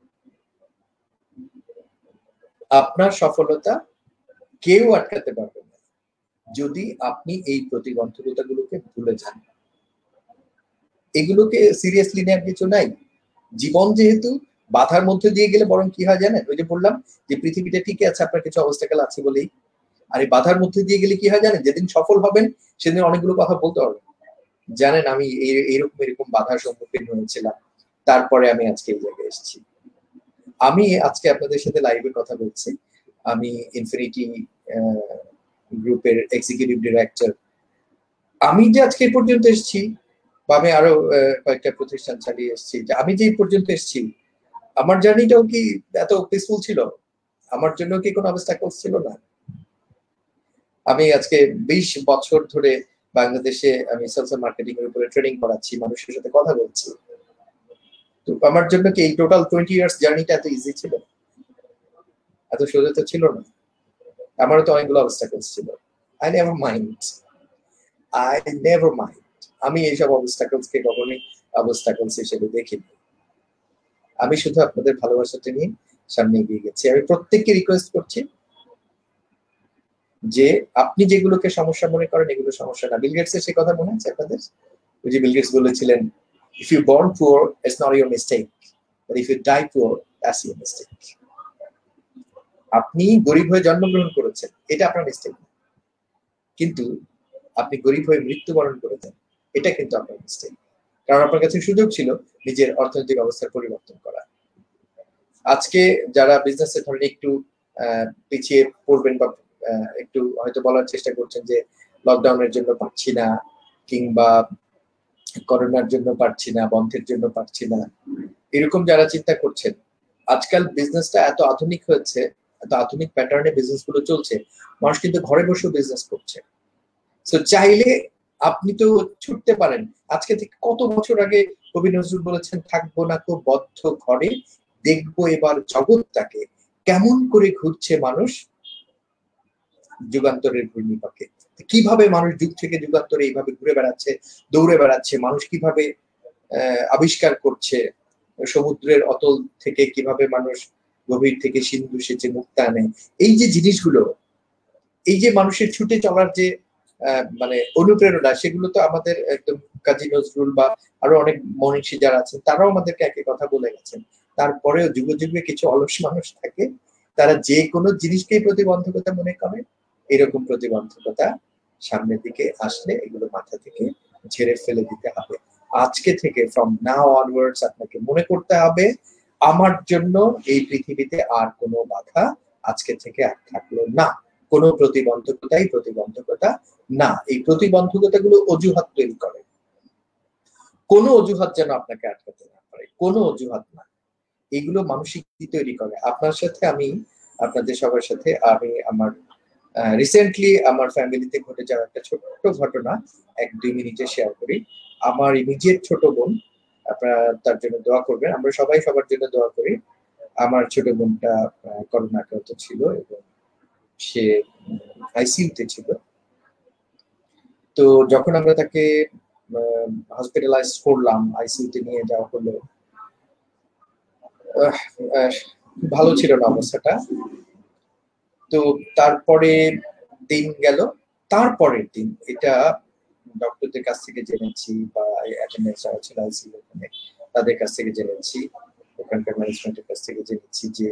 S1: আপনার সফলতা কেউ আটকাতে পারবে না যদি আপনি এই প্রতিবন্ধকতা গুলোকে ভুলে যান। এগুলোকে সিরিয়াসলি নেওয়ার কিছু নাই। জীবন যেহেতু বাধার মধ্যে দিয়ে গেলে বরং কি হয় জানেন, ওই যে বললাম যে পৃথিবীটা ঠিকই আছে, আপনার কিছু অবস্টাকেল আছে বলেই। আর এই বাধার মধ্যে দিয়ে গেলে কি হয় জানেন, যেদিন সফল হবেন সেদিন অনেকগুলো কথা বলতে হবে। জানেন আমি এইরকম এরকম বাধার সম্মুখীন হয়েছিলাম, তারপরে আমি আজকে এই জায়গায় এসেছি। আমি আজকে আপনাদের সাথে লাইভে কথা বলছি, আমি ইনফিনিটি গ্রুপের এক্সিকিউটিভ ডিরেক্টর। আমি যে আজকে পর্যন্ত এসেছি, বা আমি আরো কয়েকটা প্রতিষ্ঠান চালিয়ে এসেছি, যে আমি যে পর্যন্ত এসেছি, আমার জার্নিটাও কি এত পিসফুল ছিল? আমার জন্য কি কোনো অবস্টাকলস ছিল না? আমি আজকে বিশ বছর ধরে বাংলাদেশে আমি সেলস এন্ড মার্কেটিং এর উপরে ট্রেনিং করাচ্ছি, মানুষের সাথে কথা বলছি। তো আমার জন্য কি এই টোটাল টোয়েন্টি ইয়ার্স জার্নিটা এত ইজি ছিল? এত সোজা তো ছিল না। আমারও তো অনেকগুলো অবস্টাকলস ছিল। I never mind, I never mind. আমি এইসব অবস্টাকলস কে কখনোই অবস্টাকলস হিসেবে দেখিনি। আমি শুধু আপনাদের ভালোবাসাটা নিয়ে সামনে এগিয়ে গেছি। আমি প্রত্যেককে রিকোয়েস্ট করছি যে আপনি যেগুলোকে সমস্যা মনে করেন এগুলো সমস্যা না। বিল গেটসের সেই কথা মনে আছে আপনাদের? ওই যে বিল গেটস বলেছিলেন, if you born poor it's not your mistake, but if you die poor that's your mistake. আপনি গরিব হয়ে জন্মগ্রহণ করেছেন, এটা আপনার মিস্টেক, কিন্তু আপনি গরিব হয়ে মৃত্যুবরণ করেছেন, এটা কিন্তু আপনার মিস্টেক। কারণ আপনার কাছে সুযোগ ছিল নিজের অর্থনৈতিক অবস্থার পরিবর্তন করা। আজকে যারা বিজনেসে ধরেন একটু পিছিয়ে পড়বেন বা একটু হয়তো বলার চেষ্টা করছেন যে লকডাউনের জন্য পারছি না, কিংবা করোনার জন্য পারছি না, বন্ধের জন্য পারছি না, এরকম যারা চিন্তা করছেন, আজকাল বিজনেসটা এত আধুনিক হয়েছে, এত আধুনিক প্যাটার্নে বিজনেস গুলো চলছে, মানুষ কিন্তু ঘরে বসেও বিজনেস করছে। তো চাইলে আপনি তো ছুটতে পারেন। আজকে থেকে কত বছর আগে কবি নজরুল বলেছেন, থাকবো না তো বদ্ধ ঘরে, দেখবো এবার জগৎটাকে কেমন করে ঘুরছে মানুষ যুগান্তরের ঘূর্ণিপাকে। কিভাবে মানুষ যুগ থেকে যুগান্তরে এইভাবে ঘুরে বেড়াচ্ছে, দৌড়ে বেড়াচ্ছে, মানুষ কিভাবে আবিষ্কার করছে, সমুদ্রের অতল থেকে কিভাবে মানুষ গভীর থেকে সিন্ধু সেচে মুক্তা আনে, এই যে জিনিসগুলো, এই যে মানুষের ছুটে চলার যে মানে অনুপ্রেরণা, সেগুলো তো আমাদের একদম কাজী নজরুল বা আরো অনেক মনীষী যারা আছেন তারাও আমাদেরকে একই কথা বলে গেছেন। তারপরেও যুগে যুগে কিছু অলস মানুষ থাকে, তারা যে কোনো জিনিসকেই প্রতিবন্ধকতা মনে করে। এরকম প্রতিবন্ধকতা সামনের দিকে আসলে এগুলো মাথা থেকে ঝেড়ে ফেলে দিতে হবে। আজকে থেকে ফ্রম নাও অনওয়ার্ডস আপনাকে মনে করতে হবে, আমার জন্য এই পৃথিবীতে আর কোনো বাধা আজকে থেকে আর থাকলো না, কোনো প্রতিবন্ধকতাই প্রতিবন্ধকতা না। এই প্রতিবন্ধকতাগুলো অজুহাত তৈরি করে, কোনো অজুহাত যেন আপনাকে আটকাতে না পারে, কোনো অজুহাত না, এগুলো মানসিক তৈরি করে। আপনার সাথে আমি, আপনাদের সবার সাথে আমি আমার রিসেন্টলি আমার ফ্যামিলিতে ঘটে যাওয়া একটা ছোট্ট ঘটনা এক দুই মিনিটে শেয়ার করি। আমার ইমিডিয়েট ছোট বোন, আপনারা তার জন্য দোয়া করবেন, আমরা সবাই সবার জন্য দোয়া করি। আমার ছোট বোনটা করোনা আক্রান্ত ছিল এবং সে আইসিইউতে ছিল। তো যখন আমরা তাকে হসপিটালাইজ করলাম, আইসিইউতে নিয়ে যাওয়া হলো, ভালো ছিল না অবস্থাটা। তো তারপরে দিন গেল, তারপরের দিন এটা ডক্টরদের কাছ থেকে জেনেছি বা অ্যাটেন্ডেন্স যারা ছিল আইসিইউ ওখানে তাদের কাছ থেকে জেনেছি, ওখানকার ম্যানেজমেন্টের কাছ থেকে জেনেছি যে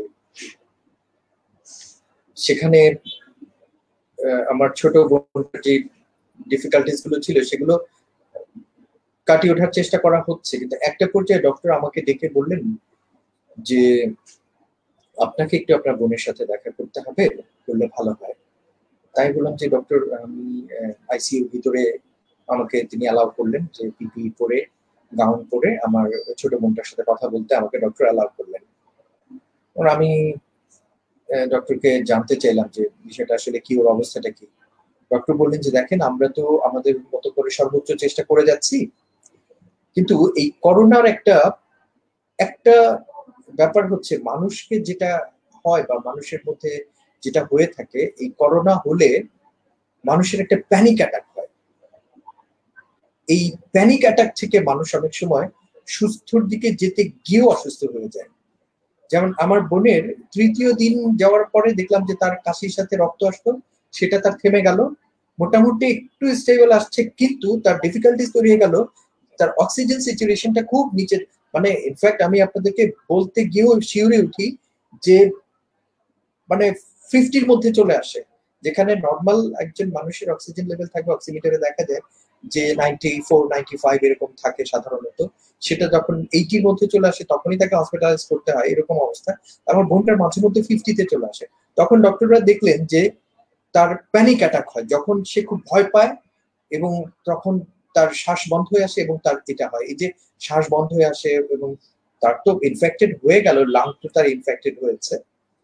S1: সেখানে আমার ছোট বোনটার যে ডিফিকাল্টিস গুলো ছিল সেগুলো কাটিয়ে ওঠার চেষ্টা করা হচ্ছে। কিন্তু একটা পর্যায়ে ডক্টর আমাকে ডেকে বললেন যে আপনাকে একটু আপনার বোনের সাথে দেখা করতে হবে, বললে ভালো হয়। তাই বললাম যে ডক্টর আমি আইসিইউর ভিতরে, আমাকে তিনি অ্যালাউ করলেন যে পিপি পরে গাউন পরে আমার ছোট বোনটার সাথে কথা বলতে আমাকে ডক্টর অ্যালাউ করলেন। আমি ডক্টরকে জানতে চাইলাম যে বিষয়টা আসলে কি, ওর অবস্থাটা কি। ডক্টর বললেন যে দেখেন আমরা তো আমাদের মতো করে সর্বোচ্চ চেষ্টা করে যাচ্ছি, কিন্তু এই করোনার একটা একটা ব্যাপার হচ্ছে মানুষকে যেটা হয় বা মানুষের মধ্যে যেটা হয়ে থাকে, এই করোনা হলে মানুষের একটা প্যানিক অ্যাটাক হয়। এই প্যানিক অ্যাটাক থেকে মানুষ অনেক সময় সুস্থর দিকে যেতে গিয়েও অসুস্থ হয়ে যায়। যেমন আমার বোনের তৃতীয় দিন যাওয়ার পরে দেখলাম যে তার কাশির সাথে রক্ত আসতো, সেটা তার থেমে গেল, মোটামুটি একটু স্টেবল আসছে, কিন্তু তার ডিফিকাল্টিস তৈরি হয়ে গেল, তার অক্সিজেন স্যাচুরেশনটা খুব নিচে, মানে ইনফ্যাক্ট আমি আপনাদেরকে বলতে গিয়েও শিউরে উঠি যে মানে ফিফটির মধ্যে চলে আসে, যেখানে নর্মাল একজন মানুষের অক্সিজেন লেভেল থাকবে অক্সিমিটারে দেখা যায় যে নাইনটি ফোর নাইনটি ফাইভ এরকম থাকে সাধারণত, সেটা যখন এইটির মধ্যে চলে আসে তখনই তাকে হসপিটালাইজ করতে হয়, এরকম অবস্থা। আমার বোনটার মাঝে মধ্যে ফিফটিতে চলে আসে। তখন ডক্টররা দেখলেন যে তার প্যানিক অ্যাটাক হয়, যখন সে খুব ভয় পায় এবং তখন তার শ্বাস বন্ধ হয়ে আসে এবং তার এটা হয়, এই যে শ্বাস বন্ধ হয়ে আসে এবং তার তো ইনফেক্টেড হয়ে গেল, লাং তো তার ইনফেক্টেড হয়েছে।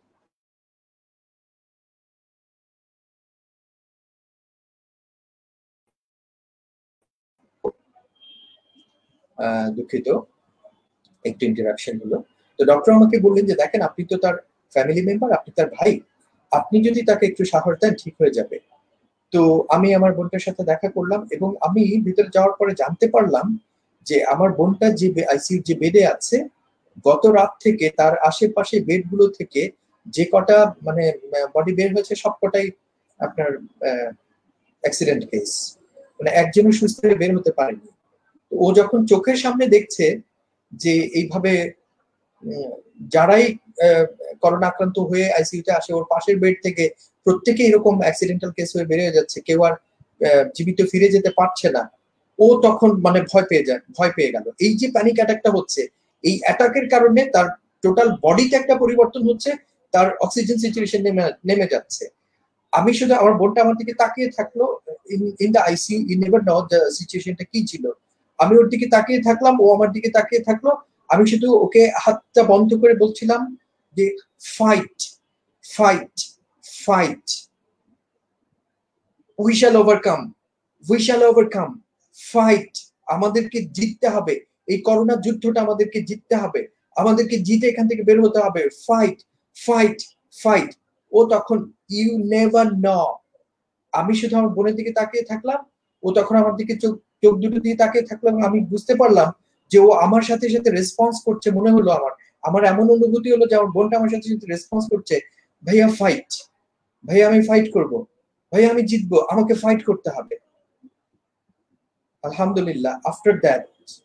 S1: দুঃখিত, একটু ইন্টারাকশন হলো। তো ডক্টর আমাকে বললেন যে দেখেন আপনি তো তার ফ্যামিলি মেম্বার, আপনি তার ভাই, আপনি যদি তাকে একটু সাহস দেন ঠিক হয়ে যাবে। তো আমি আমার বোনটার সাথে দেখা করলাম এবং আমি ভিতরে যাওয়ার পরে জানতে পারলাম যে আমার বোনটা যে আইসিইউ যে বেডে আছে, গত রাত থেকে তার আশেপাশে বেডগুলো থেকে যে কটা মানে বডি বের হয়েছে সব কটাই আপনার অ্যাক্সিডেন্ট কেস, মানে একজনও সুস্থ হয়ে বের হতে পারেনি। ও যখন চোখের সামনে দেখছে যে এইভাবে যারাই করোনা আক্রান্ত হয়ে আইসিইউতে আসে ওর পাশের বেড থেকে প্রত্যেকে এরকম অ্যাক্সিডেন্টাল কেস হয়ে বেরিয়ে যাচ্ছে, কেউ আর জীবিত ফিরে যেতে পারছে না, ও তখন মানে ভয় পেয়ে যায়, ভয় পেয়ে গেল। এই যে প্যানিক অ্যাটাকটা হচ্ছে, এই অ্যাটাকের কারণে তার টোটাল বডিতে একটা পরিবর্তন হচ্ছে, তার অক্সিজেন সিচুয়েশন নেমে নেমে যাচ্ছে। আমি শুধু, আমার বোনটা আমার দিকে তাকিয়ে থাকলো, in the ICU you never know the সিচুয়েশনটা কি ছিল, আমি ওর দিকে তাকিয়ে থাকলাম, ও আমার দিকে তাকিয়ে থাকলো, আমি শুধু ওকে হাতটা বন্ধ করে বলছিলাম যে fight fight fight, we shall overcome, we shall overcome, fight, আমাদেরকে জিততে হবে, এই করোনা যুদ্ধটা আমাদেরকে জিততে হবে, আমাদেরকে জিতে এখান থেকে বের হতে হবে, ফাইট ফাইট ফাইট। ও তখন, ইউ নেভার নো আমি শুধু আমার বোনের দিকে তাকিয়ে থাকলাম, ও তখন আমার দিকে চোখ চোখ দুটো দিয়ে তাকিয়ে থাকলো এবং আমি বুঝতে পারলাম যে ও আমার সাথে সাথে রেসপন্স করছে। মনে হলো আমার আমার এমন অনুভূতি হলো যে আমার বোনটা আমার সাথে সাথে রেসপন্স করছে, ভাইয়া ফাইট, ভাইয়া আমি ফাইট করব, ভাইয়া আমি জিতবো, আমাকে ফাইট করতে হবে। আলহামদুলিল্লাহ, after that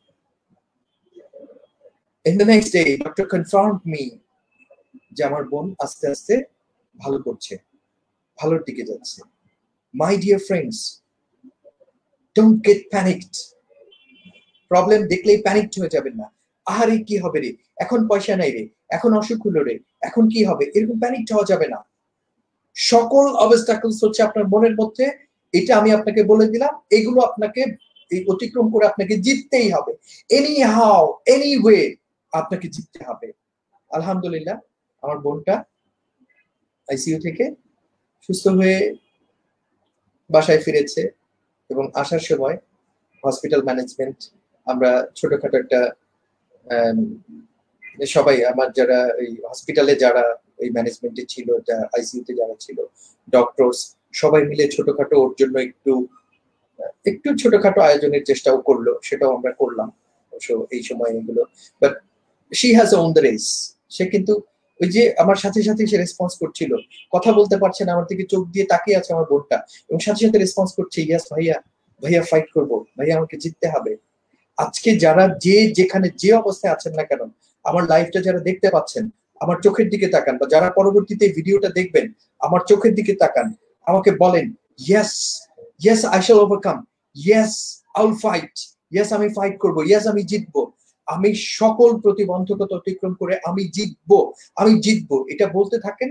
S1: in the next day doctor confirmed me যে আমার বোন আস্তে আস্তে ভালো করছে, ভালোর দিকে যাচ্ছে। My dear friends, don't get panicked. Problem দেখলেই প্যানিকড হয়ে যাবেন না। আহারে কি হবে রে, এখন পয়সা নাই রে, এখন অসুখ হলো রে, এখন কি হবে, এরকম প্যানিকড হওয়া যাবে না। সকল অবস্টাকলস হচ্ছে আপনার মনের মধ্যে, এটা আমি আপনাকে বলে দিলাম। এগুলো আপনাকে এই অতিক্রম করে আপনাকে জিততেই হবে, এনি হাউ এনি ওয়ে আপনাকে জিততে হবে। আলহামদুলিল্লাহ, আমার বোনটা আইসিইউ থেকে সুস্থ হয়ে বাসায় ফিরেছে এবং আসার সময় হসপিটাল ম্যানেজমেন্ট, আমরা ছোটখাটো একটা সবাই আমার যারা এই হসপিটালে যারা এই ম্যানেজমেন্টে ছিল, আইসিইউতে যারা ছিল, ডক্টরস, সবাই মিলে ছোটখাটো ওর জন্য একটু একটু ছোটখাটো আয়োজনের চেষ্টাও করলো, সেটাও আমরা করলাম এই সময় এগুলো। But she has won the race. সে কিন্তু ওই যে আমার সাথে সাথে সে রেসপন্স করছিল, কথা বলতে পারছে না, আমার দিকে চোখ দিয়ে তাকিয়ে আছে আমার বোনটা, এবং সাথে সাথে রেসপন্স করছে, ইয়াস ভাইয়া, ভাইয়া ফাইট করবো, ভাইয়া আমাকে জিততে হবে। আজকে যারা যে যেখানে যে অবস্থায় আছেন না কেন, আমার লাইফটা যারা দেখতে পাচ্ছেন, আমার চোখের দিকে তাকান, বা যারা পরবর্তীতে ভিডিওটা দেখবেন আমার চোখের দিকে তাকান, আমাকে বলেন, yes yes I shall overcome, yes I will fight, yes আমি ফাইট করব, ইয়েস আমি জিতবো, আমি সকল প্রতিবন্ধকতা অতিক্রম করে আমি জিতবো, আমি জিতবো, এটা বলতে থাকেন,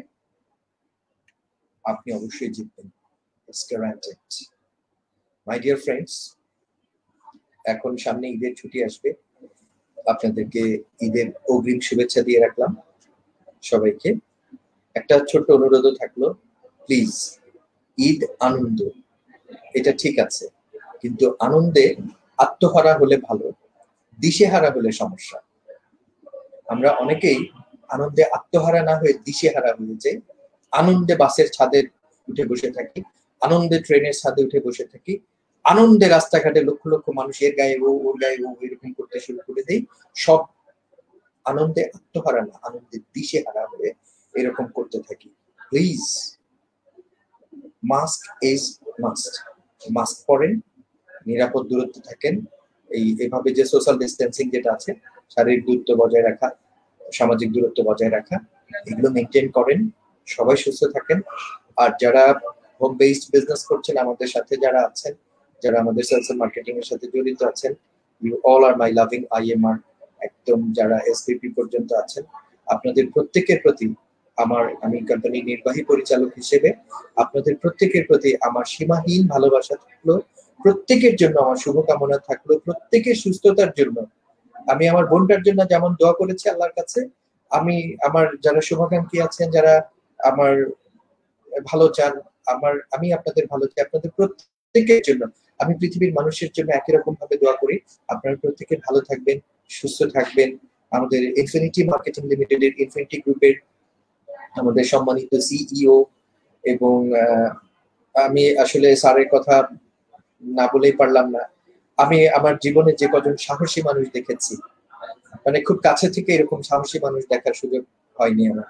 S1: আপনি অবশ্যই জিতবেন। It's guaranteed. My dear friends, এখন সামনে ঈদের ছুটি আসবে, আপনাদেরকে ঈদের অগ্রিম শুভেচ্ছা দিয়ে রাখলাম সবাইকে। একটা ছোট্ট অনুরোধও থাকলো, প্লিজ, ঈদ আনন্দ, এটা ঠিক আছে, কিন্তু আনন্দে আত্মহারা হলে ভালো, দিশেহারা হলে সমস্যা। আমরা অনেকেই আনন্দে আত্মহারা না হয়ে দিশেহারা হয়ে যাই। আনন্দে বাসের ছাদে উঠে বসে থাকি, আনন্দে ট্রেনের ছাদে উঠে বসে থাকি, আনন্দে রাস্তাঘাটে লক্ষ লক্ষ মানুষের গায়ে ও ওর গায়ে ও এরকম করতে শুরু করে দেই। সব আনন্দে আত্মহারা না, আনন্দে দিশেহারা হয়ে এরকম করতে থাকি। Please, mask is must, mask পরেন, নিরাপদ দূরত্বে থাকেন, এই এভাবে যে সোশ্যাল ডিস্টেন্সিং যেটা আছে, শারীরিক দূরত্ব বজায় রাখা, সামাজিক দূরত্ব বজায় রাখা, এগুলো মেনটেন করেন, সবাই সুস্থ থাকেন। আর যারা হোম বেসড বিজনেস করছেন, আমাদের সাথে যারা আছেন, যারা আমাদের সেলস এন্ড মার্কেটিং এর সাথে জড়িত আছেন, you all are my loving IMR, একদম যারা এসপিপি পর্যন্ত আছেন, আপনাদের প্রত্যেকের প্রতি আমার, আমি কোম্পানির নির্বাহী পরিচালক হিসেবে আপনাদের প্রত্যেকের প্রতি আমার সীমাহীন ভালোবাসা থাকলো, প্রত্যেকের জন্য আমার শুভকামনা থাকলো, প্রত্যেকের সুস্থতার জন্য। আমি আমার বোনটার জন্য যেমন দোয়া করেছি আল্লাহর কাছে, আমি আমার যারা শুভাকাঙ্ক্ষী আছেন, যারা আমার ভালো চান, আমার আমি আপনাদের ভালো চাই, আপনাদের প্রত্যেকের জন্য আমি পৃথিবীর মানুষের জন্য একই রকম ভাবে দোয়া করি। আপনারা প্রত্যেকে ভালো থাকবেন, সুস্থ থাকবেন। আমাদের ইনফিনিটি মার্কেটিং লিমিটেডের, ইনফিনিটি গ্রুপের আমাদের সম্মানিত সিইও, এবং আমি আসলে স্যারের কথা না বলেই পারলাম না, আমি আমার জীবনে যে কজন সাহসী মানুষ দেখেছি, মানে খুব কাছে থেকে এরকম সাহসী মানুষ দেখার সুযোগ হয়নি আমার।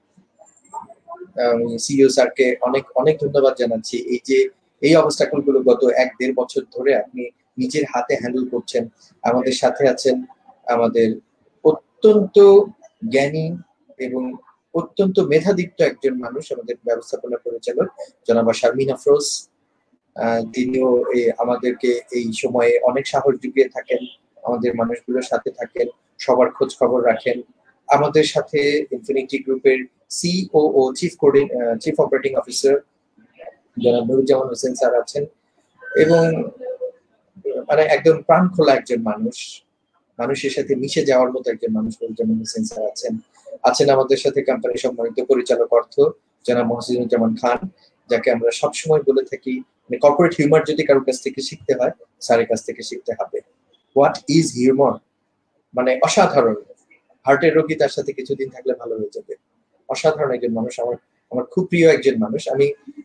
S1: সিইও স্যারকে অনেক অনেক ধন্যবাদ জানাচ্ছি। এই যে এই অবস্টাকল গুলো গত এক দেড় বছর ধরে আপনি নিজের হাতে হ্যান্ডেল করছেন, আমাদের সাথে আছেন আমাদের অত্যন্ত জ্ঞানী এবং অত্যন্ত মেধাদীপ্ত একজন মানুষ, আমাদের ব্যবস্থাপনা পরিচালক জনাব শারমিন আফরোজ। তিনিও আমাদেরকে এই সময়ে অনেক সাহস জুগিয়ে থাকেন, আমাদের মানুষগুলোর সাথে থাকেন, সবার খোঁজ খবর রাখেন। আমাদের সাথে ইনফিনিটি গ্রুপের COO, chief coding chief operating officer জনাব নুরুজ্জামান হোসেন স্যার আছেন, এবং মানে একদম প্রাণ খোলা একজন মানুষ, মানুষের সাথে মিশে যাওয়ার মতো একজন মানুষ নুরুজ্জামান হোসেন স্যার আছেন। আছেন আমাদের সাথে কোম্পানির সম্মানিত পরিচালক অর্থ জনাব মহসিনুজ্জামান খান, যাকে আমরা সবসময় বলে থাকি, মানে কর্পোরেট হিউমার যদি কারোর কাছ থেকে শিখতে হয়, স্যারের কাছ থেকে শিখতে হবে। হোয়াট ইজ হিউমার, মানে অসাধারণ। হার্টের রোগী, তার সাথে কিছুদিন থাকলে ভালো হয়ে যাবে। অসাধারণ একজন মানুষ, আমার আমার খুব প্রিয় একজন মানুষ। আমি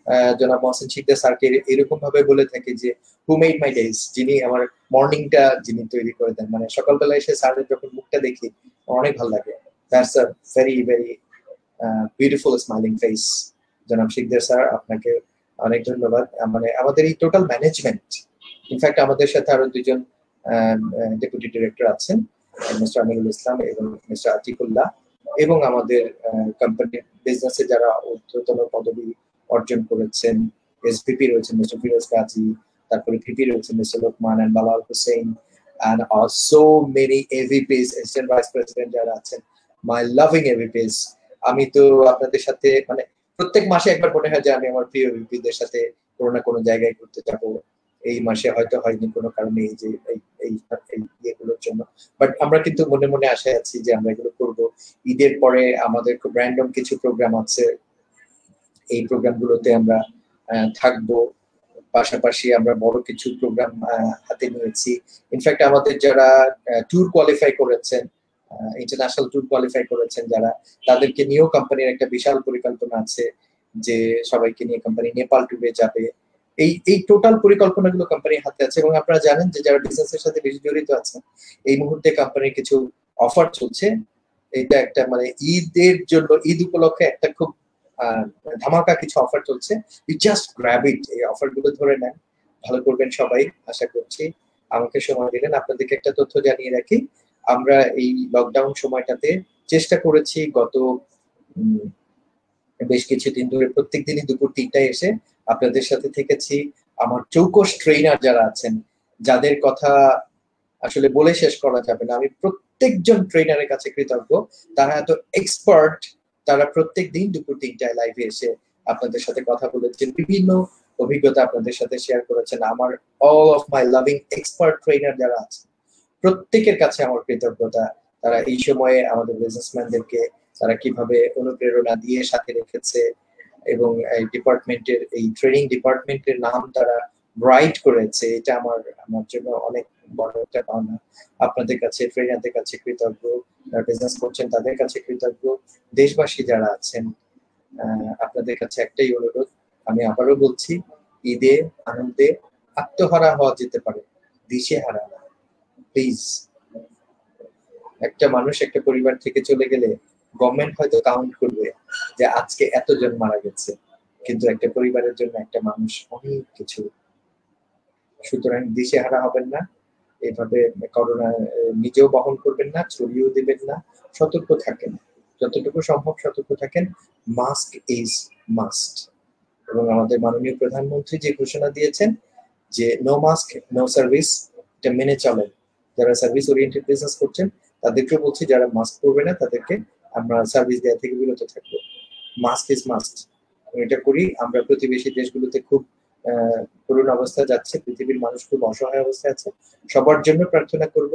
S1: জনাব মহসিন শিকদার স্যারকে এরকম ভাবে বলে থাকি যে হু মেড মাই ডেজ, যিনি আমার মর্নিংটা যিনি তৈরি করে দেন। মানে সকালবেলা এসে স্যারের যখন মুখটা দেখি অনেক ভালো লাগে। That's a very very beautiful smiling face. জনাব শিকদার স্যার, আপনাকে অনেক ধন্যবাদ। মানে আমাদের এই টোটাল ম্যানেজমেন্ট, ইনফ্যাক্ট আমাদের সাথে আরো দুজন ডেপুটি ডিরেক্টর আছেন, মিস্টার আমিরুল ইসলাম এবং মিস্টার আতিকুল্লাহ, এবং আমাদের কোম্পানি বিজনেসে যারা ঊর্ধ্বতন পদবি অর্জন করেছেন, এসভিপি রয়েছেন মিস্টার ফিরোজ গাজী, তারপরে ভিপি রয়েছেন মিস্টার লোকমান এন্ড বালাল Hossain, and so many A V Ps, assistant vice president যারা আছেন, my loving A V Ps। আমি তো আপনাদের সাথে মানে প্রত্যেক মাসে একবার মনে হয় যে আমি আমার প্রিয় ভিপিদের সাথে কোনো না কোনো জায়গায় ঘুরতে যাব। এই মাসে হয়তো হয়নি কোনো কারণে, এই যে এই এই ইয়েগুলোর জন্য, বাট আমরা কিন্তু মনে মনে আশায় আছি যে আমরা এগুলো করব। ঈদের পরে আমাদের খুব র্যান্ডম কিছু প্রোগ্রাম আছে, এই প্রোগ্রামগুলোতে আমরা থাকবো। পাশাপাশি আমরা বড় কিছু প্রোগ্রাম হাতে নিয়েছি। ইনফ্যাক্ট আমাদের যারা ট্যুর কোয়ালিফাই করেছেন, ইন্টারন্যাশনাল ট্যুর কোয়ালিফাই করেছেন যারা, তাদেরকে নিয়েও কোম্পানির একটা বিশাল পরিকল্পনা আছে যে সবাইকে নিয়ে কোম্পানি নেপাল ট্যুরে যাবে। এই এই টোটাল পরিকল্পনাগুলো কোম্পানির হাতে আছে। এবং আপনারা জানেন যে যারা বিজনেসের সাথে বেশি জড়িত আছেন, এই মুহূর্তে কোম্পানির কিছু অফার চলছে। এটা একটা মানে ঈদের জন্য, ঈদ উপলক্ষে একটা খুব ধামাকা কিছু অফার চলছে। ইউ জাস্ট গ্র্যাব ইট, এই অফার গুলো ধরে নেন, ভালো করবেন সবাই আশা করছি। আমাকে সময় দিলেন। আপনাদেরকে একটা তথ্য জানিয়ে রাখি, আমরা এই লকডাউন সময়টাতে চেষ্টা করেছি গত বেশ কিছুদিন ধরে প্রত্যেক দিনই দুপুর তিনটায় এসে আপনাদের সাথে থেকেছি। আমার চৌকস ট্রেনার যারা আছেন, যাদের কথা আসলে বলে শেষ করা যাবে না, আমি প্রত্যেকজন ট্রেনারের কাছে কৃতজ্ঞ। তারা এত এক্সপার্ট, তারা প্রত্যেক দিন দুপুর তিনটায় লাইভে এসে আপনাদের সাথে কথা বলেছেন, বিভিন্ন অভিজ্ঞতা আপনাদের সাথে শেয়ার করেছেন। আমার all of my loving expert trainer যারা আছে, প্রত্যেকের কাছে আমার কৃতজ্ঞতা। তারা এই সময়ে আমাদের বিজনেসম্যানদেরকে তারা কিভাবে অনুপ্রেরণা দিয়ে সাথে রেখেছে, এবং এই ডিপার্টমেন্টের, এই ট্রেনিং ডিপার্টমেন্টের নাম তারা ব্রাইট করেছে। এটা আমার আমার জন্য অনেক বড় একটা পাওনা। আপনাদের কাছে, ট্রেনারদের কাছে কৃতজ্ঞ, যারা বিজনেস করছেন তাদের কাছে কৃতজ্ঞ। দেশবাসী যারা আছেন, আপনাদের কাছে একটাই অনুরোধ, আমি আবারও বলছি, ঈদে আনন্দে আত্মহারা হওয়া যেতে পারে, দিশেহারা না। প্লিজ, একটা মানুষ একটা পরিবার থেকে চলে গেলে গভর্নমেন্ট হয়তো কাউন্ট করবে যে আজকে এতজন মারা গেছে, কিন্তু একটা পরিবারের জন্য একটা মানুষ অনেক কিছু। সুতরাং দিশেহারা হবেন না, এভাবে করোনা নিজেও বহন করবেন না, ছড়িয়েও দিবেন না, সতর্ক থাকেন, যতটুকু সম্ভব সতর্ক থাকেন। Mask is must. এবং আমাদের মাননীয় প্রধানমন্ত্রী যে ঘোষণা দিয়েছেন যে নো মাস্ক নো সার্ভিস, এটা মেনে চলেন। যারা সার্ভিস ওরিয়েন্টেড বিজনেস করছেন তাদেরকে বলছি, যারা মাস্ক পরবে না তাদেরকে আমরা সার্ভিস দেওয়া থেকে বিরত থাকবো। Mask is must. এটা করি। আমরা প্রতিবেশী দেশগুলোতে খুব করুণ অবস্থা যাচ্ছে, পৃথিবীর মানুষ খুব অসহায় অবস্থায় আছে। সবার জন্য প্রার্থনা করব।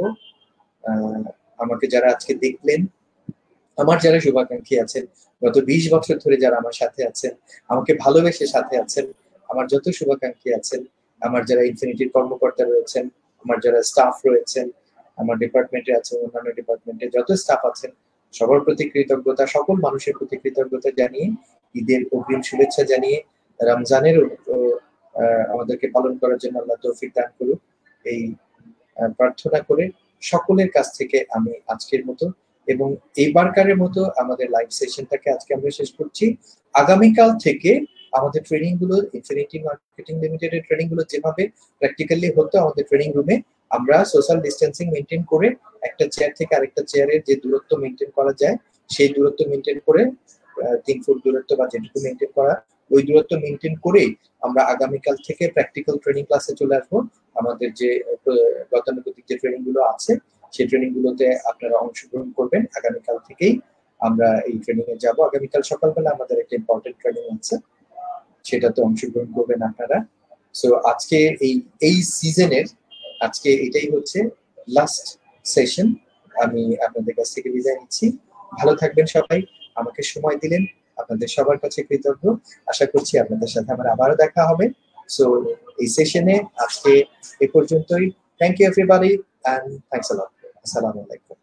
S1: আমাকে যারা আজকে দেখলেন, আমার যারা শুভাকাঙ্ক্ষী আছেন, গত বিশ বছর ধরে যারা আমার সাথে আছেন, আমাকে ভালোবেসে সাথে আছেন, আমার যত শুভাকাঙ্ক্ষী আছেন, আমার যারা ইনফিনিটির কর্মকর্তা রয়েছেন, আমার যারা স্টাফ রয়েছেন, আমার ডিপার্টমেন্টে আছে, অন্যান্য ডিপার্টমেন্টে যত স্টাফ আছেন, সবার প্রতি কৃতজ্ঞতা, সকল মানুষের প্রতি কৃতজ্ঞতা জানিয়ে, ঈদের অগ্রিম শুভেচ্ছা জানিয়ে, রমজানের আমাদেরকে পালন করার জন্য আল্লাহ তৌফিক দান করুন, এই প্রার্থনা করে সকলের কাছ থেকে আমি আজকের মতো এবং এইবারকারের মতো আমাদের লাইভ সেশনটাকে আজকে আমরা শেষ করছি। আগামীকাল থেকে আমাদের ট্রেনিং গুলো, ইনফিনিটি মার্কেটিং লিমিটেডের ট্রেনিং গুলো যেভাবে প্র্যাকটিক্যালি হতো আমাদের ট্রেনিং রুমে, আমরা সোশ্যাল ডিস্টেন্সিং মেনটেন করে একটা চেয়ার থেকে আরেকটা চেয়ারের যে দূরত্ব মেনটেন করা যায় সেই দূরত্ব মেনটেন করে, তিন ফুট দূরত্ব বা যেটুকু মেনটেন করা, ওই দূরত্ব মেনটেন করে আমরা আগামীকাল থেকে প্র্যাকটিক্যাল ট্রেনিং ক্লাসে চলে আসবো। আমাদের যে গতানুগতিক যে ট্রেনিং গুলো আছে সেই ট্রেনিং গুলোতে আপনারা অংশগ্রহণ করবেন। আগামীকাল থেকেই আমরা এই ট্রেনিং এ যাবো। আগামীকাল সকালবেলা আমাদের একটা ইম্পর্টেন্ট ট্রেনিং আছে, সেটাতে অংশগ্রহণ করবেন আপনারা। সো আজকে এই এই সিজনের আজকে এটাই হচ্ছে লাস্ট সেশন। আমি আপনাদের কাছ থেকে বিদায় নিচ্ছি। ভালো থাকবেন সবাই, আমাকে সময় দিলেন, আপনাদের সবার কাছে কৃতজ্ঞ। আশা করছি আপনাদের সাথে আমার আবারও দেখা হবে। সো এই সেশনে আজকে এ পর্যন্তই। Thank you everybody and thanks a lot. আসসালামু আলাইকুম।